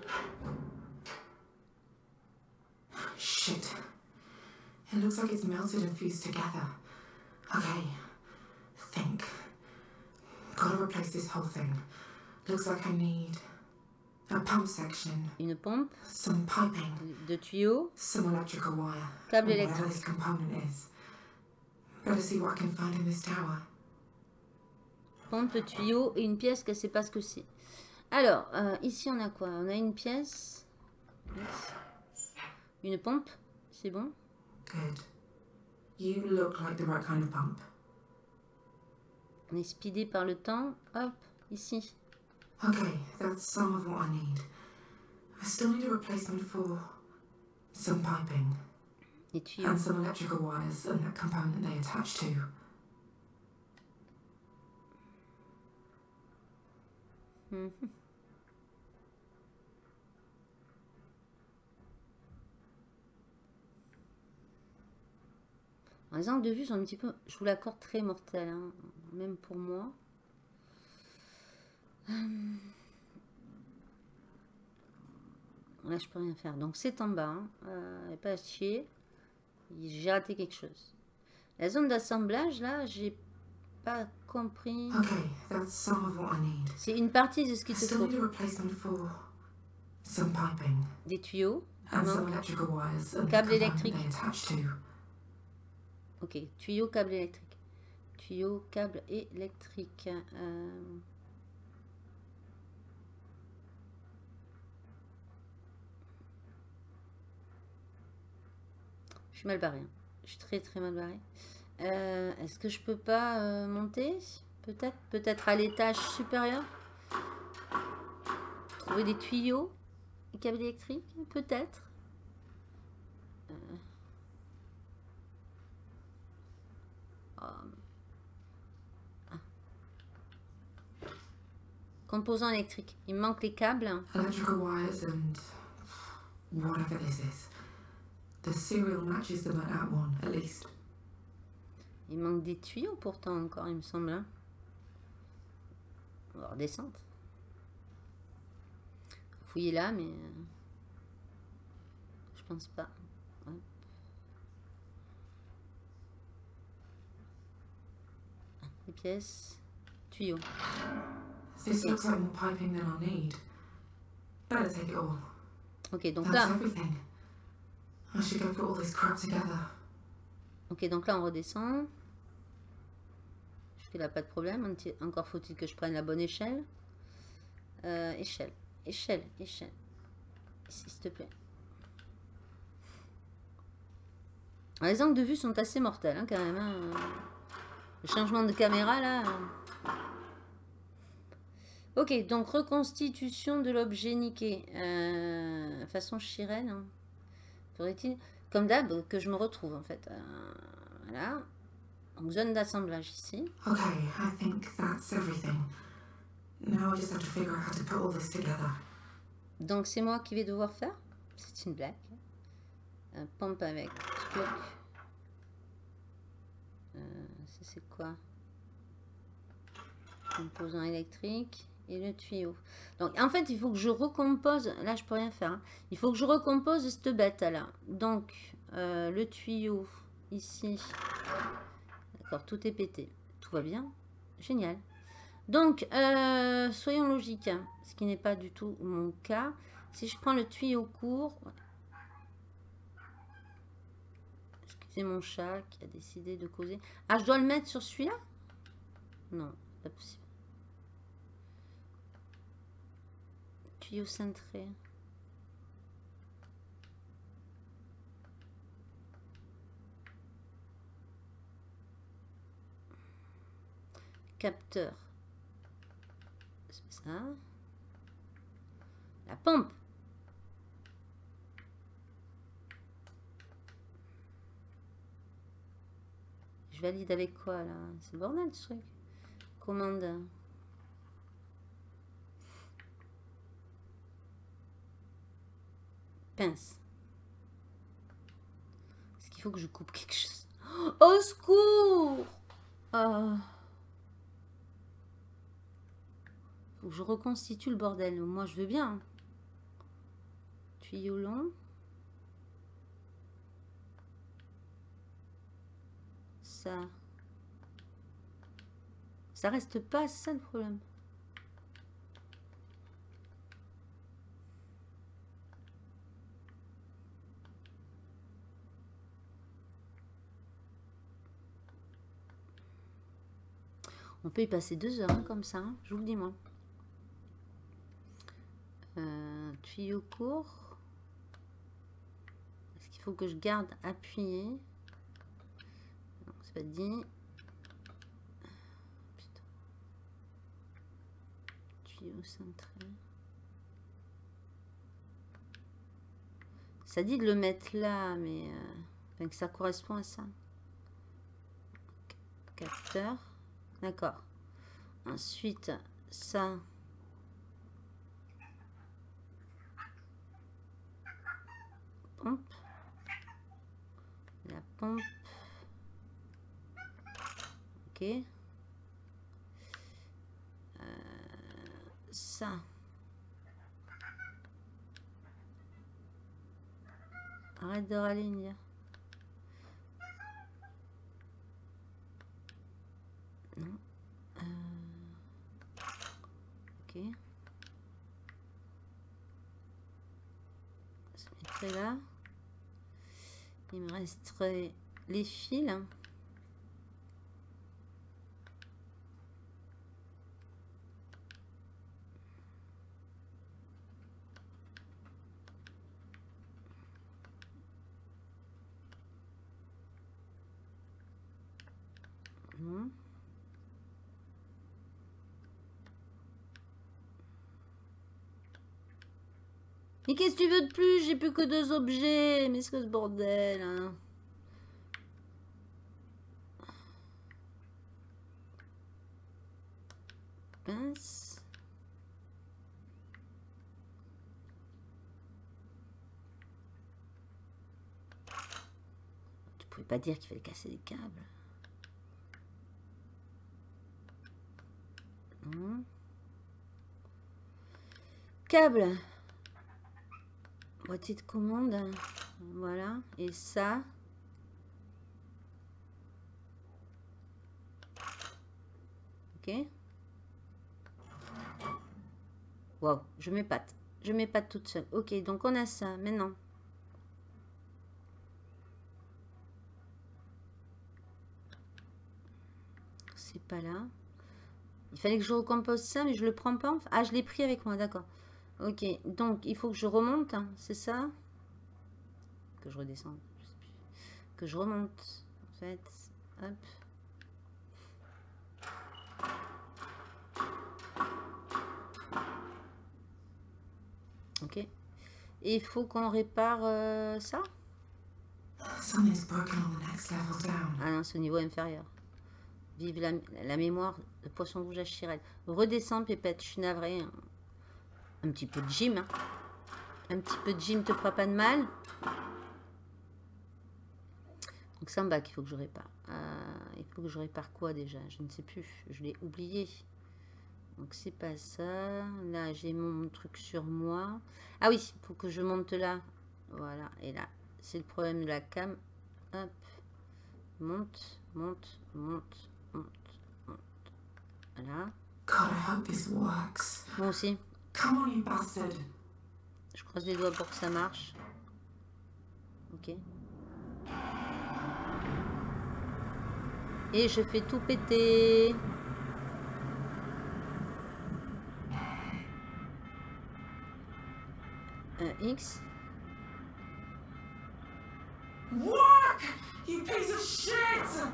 Shit. It looks like it's melted and fused together. Okay. Think. Gotta replace this whole thing. Looks like I need a pump section, Une pompe, some piping, de tuyaux, some electrical wire, câble whatever électrique. this component is. Better see what I can find in this tower. Pompe, tuyau et une pièce qu'elle ne sait pas ce que c'est. Alors, ici on a quoi? On a une pièce. Une pompe. C'est bon. Good. You look like the right kind of pump. On est speedé par le temps. Hop, ici. Okay, that's some of what I need. I still need a replacement for some piping Les tuyaux. and some electrical wires and that component they attach to. Mhm. Les angles de vue sont un petit peu, je vous l'accorde, très mortels, hein, même pour moi. Là, je peux rien faire. Donc, c'est en bas. Hein. Pas à chier. J'ai raté quelque chose. La zone d'assemblage, là, j'ai pas compris. Okay, that's some of what I need. C'est une partie de ce I qu'il te still faut. need a replacement for some piping Des tuyaux. and some Non. electrical wires and the Câble component électrique. they attach to. Ok, tuyau, câble électrique. Tuyau, câble électrique. Je suis mal barré. Hein. Je suis très très mal barré. Est-ce que je peux pas monter? Peut-être. Peut-être à l'étage supérieur. Trouver des tuyaux. Des câbles électriques. Peut-être. Composants électriques. Il me manque les câbles. Electrical wires and whatever this is. The serial matches the burnt-out one, at least. Il manque des tuyaux pourtant encore, il me semble. Hein. On va redescendre. Fouiller là, mais... je pense pas. Ouais. Les pièces. Tuyaux. This looks like more piping than I'll need. Better take it all. Ok, donc That's là... everything. I should go put all this crap together. Ok, donc là on redescend. Jusque là pas de problème. Encore faut-il que je prenne la bonne échelle. Échelle. Échelle. Échelle. Ici, s'il te plaît. Alors, les angles de vue sont assez mortels hein, quand même. Hein. Le changement de caméra là... Ok, donc reconstitution de l'objet niqué. Façon chirène. Hein. Faudrait-il, comme d'hab, que je me retrouve en fait. Voilà. Donc zone d'assemblage ici. Okay, I think that's everything. Now I just have to figure out how to put all this together. Donc c'est moi qui vais devoir faire. C'est une blague. Un pompe avec truc. Ça c'est quoi? Composant électrique. Et le tuyau. Donc en fait il faut que je recompose. Là je peux rien faire. Hein. Il faut que je recompose cette bête là. Donc le tuyau ici. D'accord, tout est pété. Tout va bien. Génial. Donc soyons logiques. Hein, ce qui n'est pas du tout mon cas. Si je prends le tuyau court. Excusez mon chat qui a décidé de causer. Ah je dois le mettre sur celui-là? Non, pas possible. Tuyau cintré. Capteur. C'est ça. La pompe. Je valide avec quoi là? C'est le bordel ce truc. Commande. Pince. Est-ce qu'il faut que je coupe quelque chose? Au secours! Faut que je reconstitue le bordel. Moi, je veux bien. Tuyau long. Ça. Ça reste pas, c'est ça le problème. On peut y passer 2 heures hein, comme ça, hein, je vous le dis moi. Tuyau court. Est-ce qu'il faut que je garde appuyé? Non, c'est pas dit. Putain. Tuyau cintré. Ça dit de le mettre là, mais enfin, que ça correspond à ça. Capteur. D'accord. Ensuite, ça. Pompe. La pompe. Ok. Ça. Arrête de râler, India. Non. Ok. Ça mettrait là. Il me resterait les fils. Non. Mais qu'est-ce que tu veux de plus? J'ai plus que 2 objets. Mais c'est que ce bordel, hein. pince. Tu pouvais pas dire qu'il fallait casser les câbles. Câble. Boîtier de commande. Voilà. Et ça. Ok. Wow, je m'épate. Je m'épate toute seule. Ok, donc on a ça. Maintenant. C'est pas là. Il fallait que je recompose ça, mais je le prends pas. Ah, je l'ai pris avec moi, d'accord. Ok, donc il faut que je remonte, hein, c'est ça? Que je redescende, je sais plus. Que je remonte, en fait. Hop. Ok. Et il faut qu'on répare ça? Something's broken on the next level down. Ah non, c'est au niveau inférieur. Vive la mémoire de poisson rouge à Chirel. Redescends, Pépette, je suis navrée. Un petit peu de gym. Hein. Un petit peu de gym te fera pas de mal. Donc c'est en bas qu'il faut que je répare. Il faut que je répare quoi déjà? Je ne sais plus. Je l'ai oublié. Donc c'est pas ça. Là, j'ai mon truc sur moi. Ah oui, il faut que je monte là. Voilà. Et là, c'est le problème de la cam. Hop. Monte, monte, monte. Voilà. God, I hope this works. Moi aussi. Come on, you bastard. Je croise les doigts pour que ça marche. Ok. Et je fais tout péter. X. Work! You piece of shit!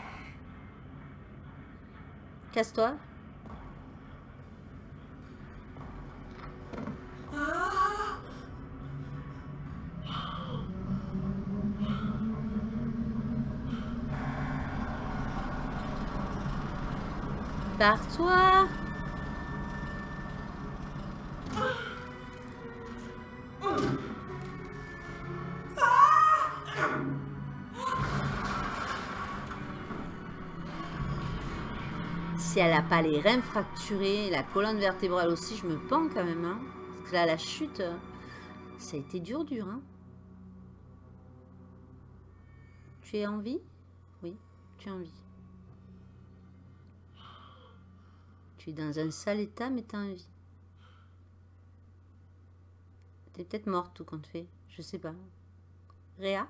Casse-toi. Ah! Barre-toi. Si elle n'a pas les reins fracturés, la colonne vertébrale aussi, je me pends quand même. Hein. Parce que là, la chute, ça a été dur, hein. Tu es en vie? Oui, tu es en vie. Tu es dans un sale état, mais tu es en vie. Tu es peut-être morte tout compte fait. Je sais pas. Réa?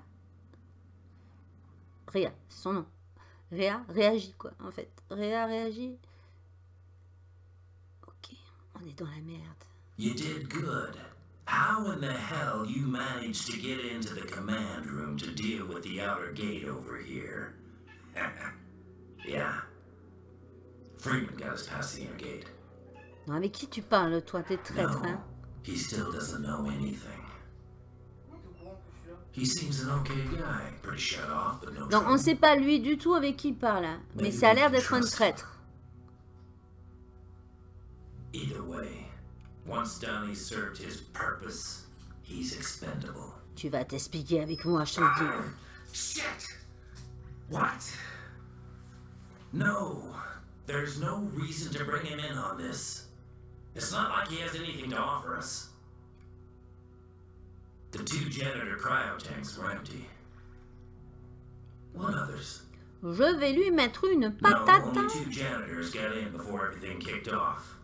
Réa, c'est son nom. Réa réagit quoi en fait. Réa réagit. Ok, on est dans la merde. You did good. How in the hell you managed to get into the command room to deal with the outer gate over here? Yeah. Freeman got us past the inner gate. Non, avec qui tu parles toi? T'es traître, hein? He still doesn't know anything. He seems an okay guy, pretty shut off, but no Donc on sait pas lui du tout avec qui il parle, hein. Mais ça a l'air d'être un traître. Either way, once Donnie served his purpose, he's expendable. Tu vas t'expliquer avec moi, je te le dis. Shit! What? No, there's no reason to bring him in on this. It's not like he has anything to offer us. The 2 janitor cryo tanks were empty. What others? Je vais lui mettre une No, patate. only 2 janitors got in before everything kicked off.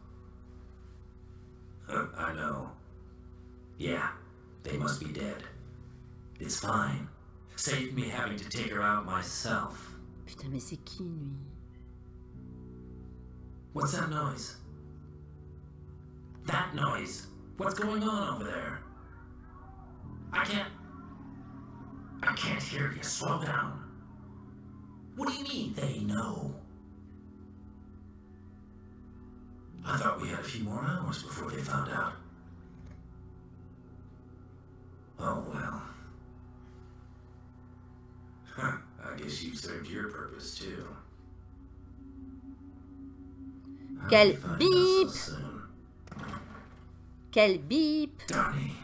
I know. Yeah, they must be dead. It's fine. Saved me having to take her out myself. Putain, mais c'est qui lui? What's that noise? That noise? What's going on over there? I can't hear you. Slow down. What do you mean, they know? I thought we had a few more hours before they found out. Oh, well. Huh, I guess you served your purpose, too. Quel bip! Quel bip! Donnie.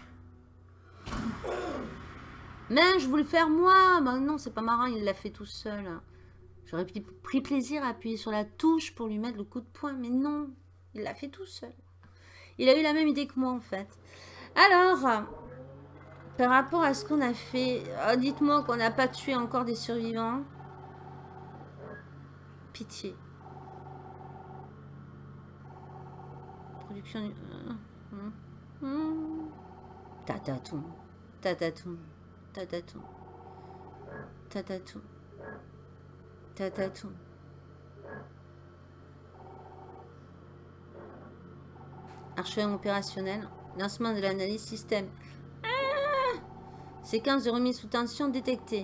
Mais je voulais le faire moi. Bah non, c'est pas marrant, il l'a fait tout seul. J'aurais pris plaisir à appuyer sur la touche pour lui mettre le coup de poing, mais non, il l'a fait tout seul. Il a eu la même idée que moi en fait. Alors, par rapport à ce qu'on a fait, dites-moi qu'on n'a pas tué encore des survivants. Pitié. Production... Tatatou. Tatatou. Tatatou. Tatatou. Tatatou. Archivage opérationnel. Lancement de l'analyse système. Ah, séquence de remise sous tension détectée.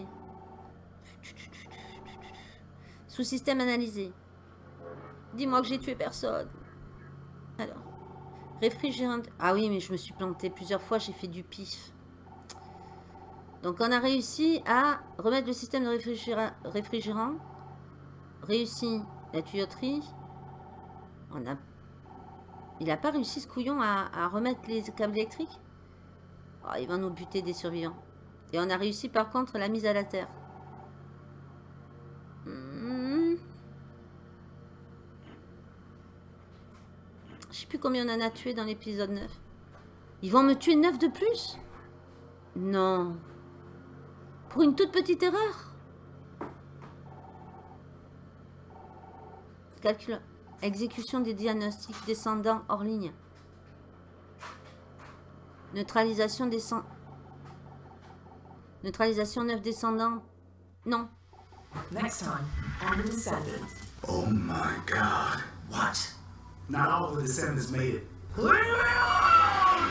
Sous-système analysé. Dis-moi que j'ai tué personne. Alors. Réfrigérant. Ah oui, mais je me suis plantée plusieurs fois. J'ai fait du pif. Donc, on a réussi à remettre le système de réfrigérant. Réussi la tuyauterie. Il n'a pas réussi ce couillon à remettre les câbles électriques. Oh, il va nous buter des survivants. Et on a réussi par contre la mise à la terre. Je sais plus combien on en a tué dans l'épisode 9. Ils vont me tuer 9 de plus? Non. Pour une toute petite erreur. Calcul. Exécution des diagnostics descendants hors ligne. Neutralisation descend. Neutralisation 9 descendants. Non. Next time on the Descendants. Oh my god. What? Not all the descendants made it. Leave me alone!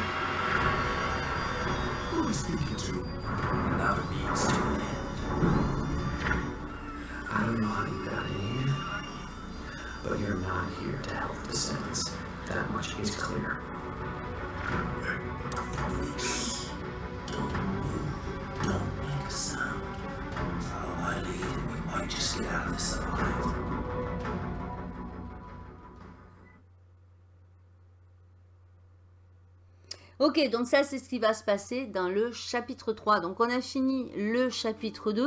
Who are we speaking to? Another means to an end. I don't know how you got in here, but you're not here to help the descendants. That much is clear. Don't move. Don't make a sound. Follow my lead and we might just get out of this alive. Ok, donc ça c'est ce qui va se passer dans le chapitre 3. Donc on a fini le chapitre 2.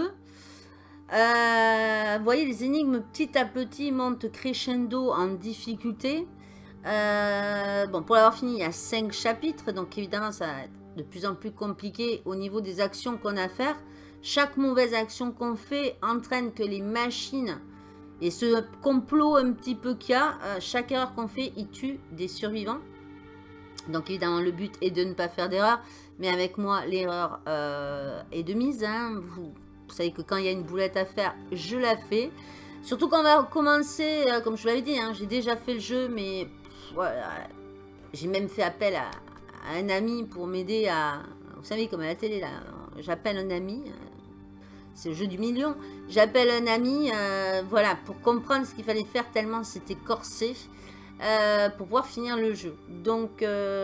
Vous voyez, les énigmes petit à petit montent crescendo en difficulté. Bon, pour l'avoir fini, il y a 5 chapitres. Donc évidemment, ça va être de plus en plus compliqué au niveau des actions qu'on a à faire. Chaque mauvaise action qu'on fait entraîne que les machines et ce complot un petit peu qu'il y a, chaque erreur qu'on fait, il tue des survivants. Donc évidemment, le but est de ne pas faire d'erreur. Mais avec moi, l'erreur est de mise. Hein. Vous savez que quand il y a une boulette à faire, je la fais. Surtout quand on va commencer, comme je vous l'avais dit, hein, j'ai déjà fait le jeu. Mais voilà, j'ai même fait appel à un ami pour m'aider à... Vous savez, comme à la télé, là, j'appelle un ami. C'est le jeu du million. J'appelle un ami, voilà, pour comprendre ce qu'il fallait faire tellement c'était corsé. Pour pouvoir finir le jeu. Donc,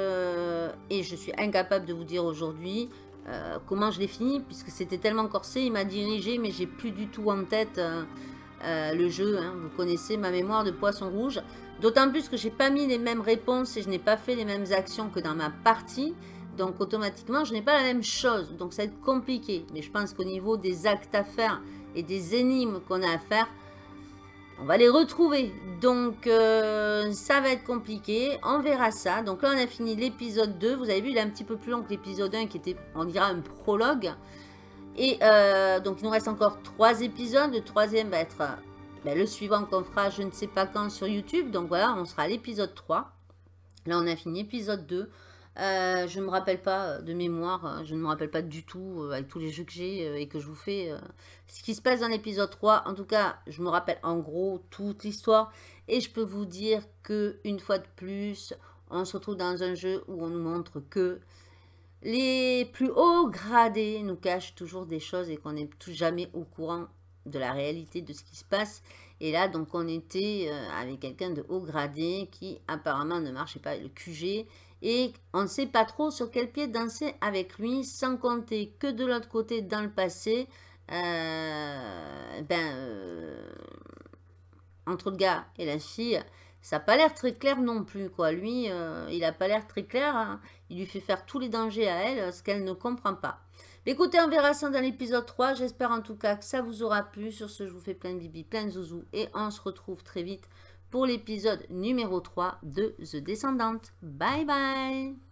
et je suis incapable de vous dire aujourd'hui comment je l'ai fini, puisque c'était tellement corsé, il m'a dirigé, mais j'ai plus du tout en tête le jeu. Hein. Vous connaissez ma mémoire de poisson rouge. D'autant plus que j'ai pas mis les mêmes réponses et je n'ai pas fait les mêmes actions que dans ma partie. Donc, automatiquement, je n'ai pas la même chose. Donc, ça va être compliqué. Mais je pense qu'au niveau des actes à faire et des énigmes qu'on a à faire, on va les retrouver, donc ça va être compliqué, on verra ça. Donc là on a fini l'épisode 2, vous avez vu il est un petit peu plus long que l'épisode 1 qui était, on dira, un prologue. Et donc il nous reste encore 3 épisodes, le troisième va être le suivant qu'on fera je ne sais pas quand sur YouTube. Donc voilà, on sera à l'épisode 3, là on a fini l'épisode 2. Je ne me rappelle pas de mémoire, je ne me rappelle pas du tout avec tous les jeux que j'ai et que je vous fais ce qui se passe dans l'épisode 3. En tout cas, je me rappelle en gros toute l'histoire et je peux vous dire que une fois de plus, on se retrouve dans un jeu où on nous montre que les plus hauts gradés nous cachent toujours des choses et qu'on n'est jamais au courant de la réalité de ce qui se passe. Et là, donc, on était avec quelqu'un de haut gradé qui apparemment ne marchait pas avec le QG. Et on ne sait pas trop sur quel pied danser avec lui, sans compter que de l'autre côté, dans le passé, entre le gars et la fille, Ça n'a pas l'air très clair non plus, quoi. Lui, il n'a pas l'air très clair. Hein. Il lui fait faire tous les dangers à elle, ce qu'elle ne comprend pas. Mais écoutez, on verra ça dans l'épisode 3. J'espère en tout cas que ça vous aura plu. Sur ce, je vous fais plein de bibi, plein de zouzous. Et on se retrouve très vite pour l'épisode numéro 3 de The Descendante. Bye bye!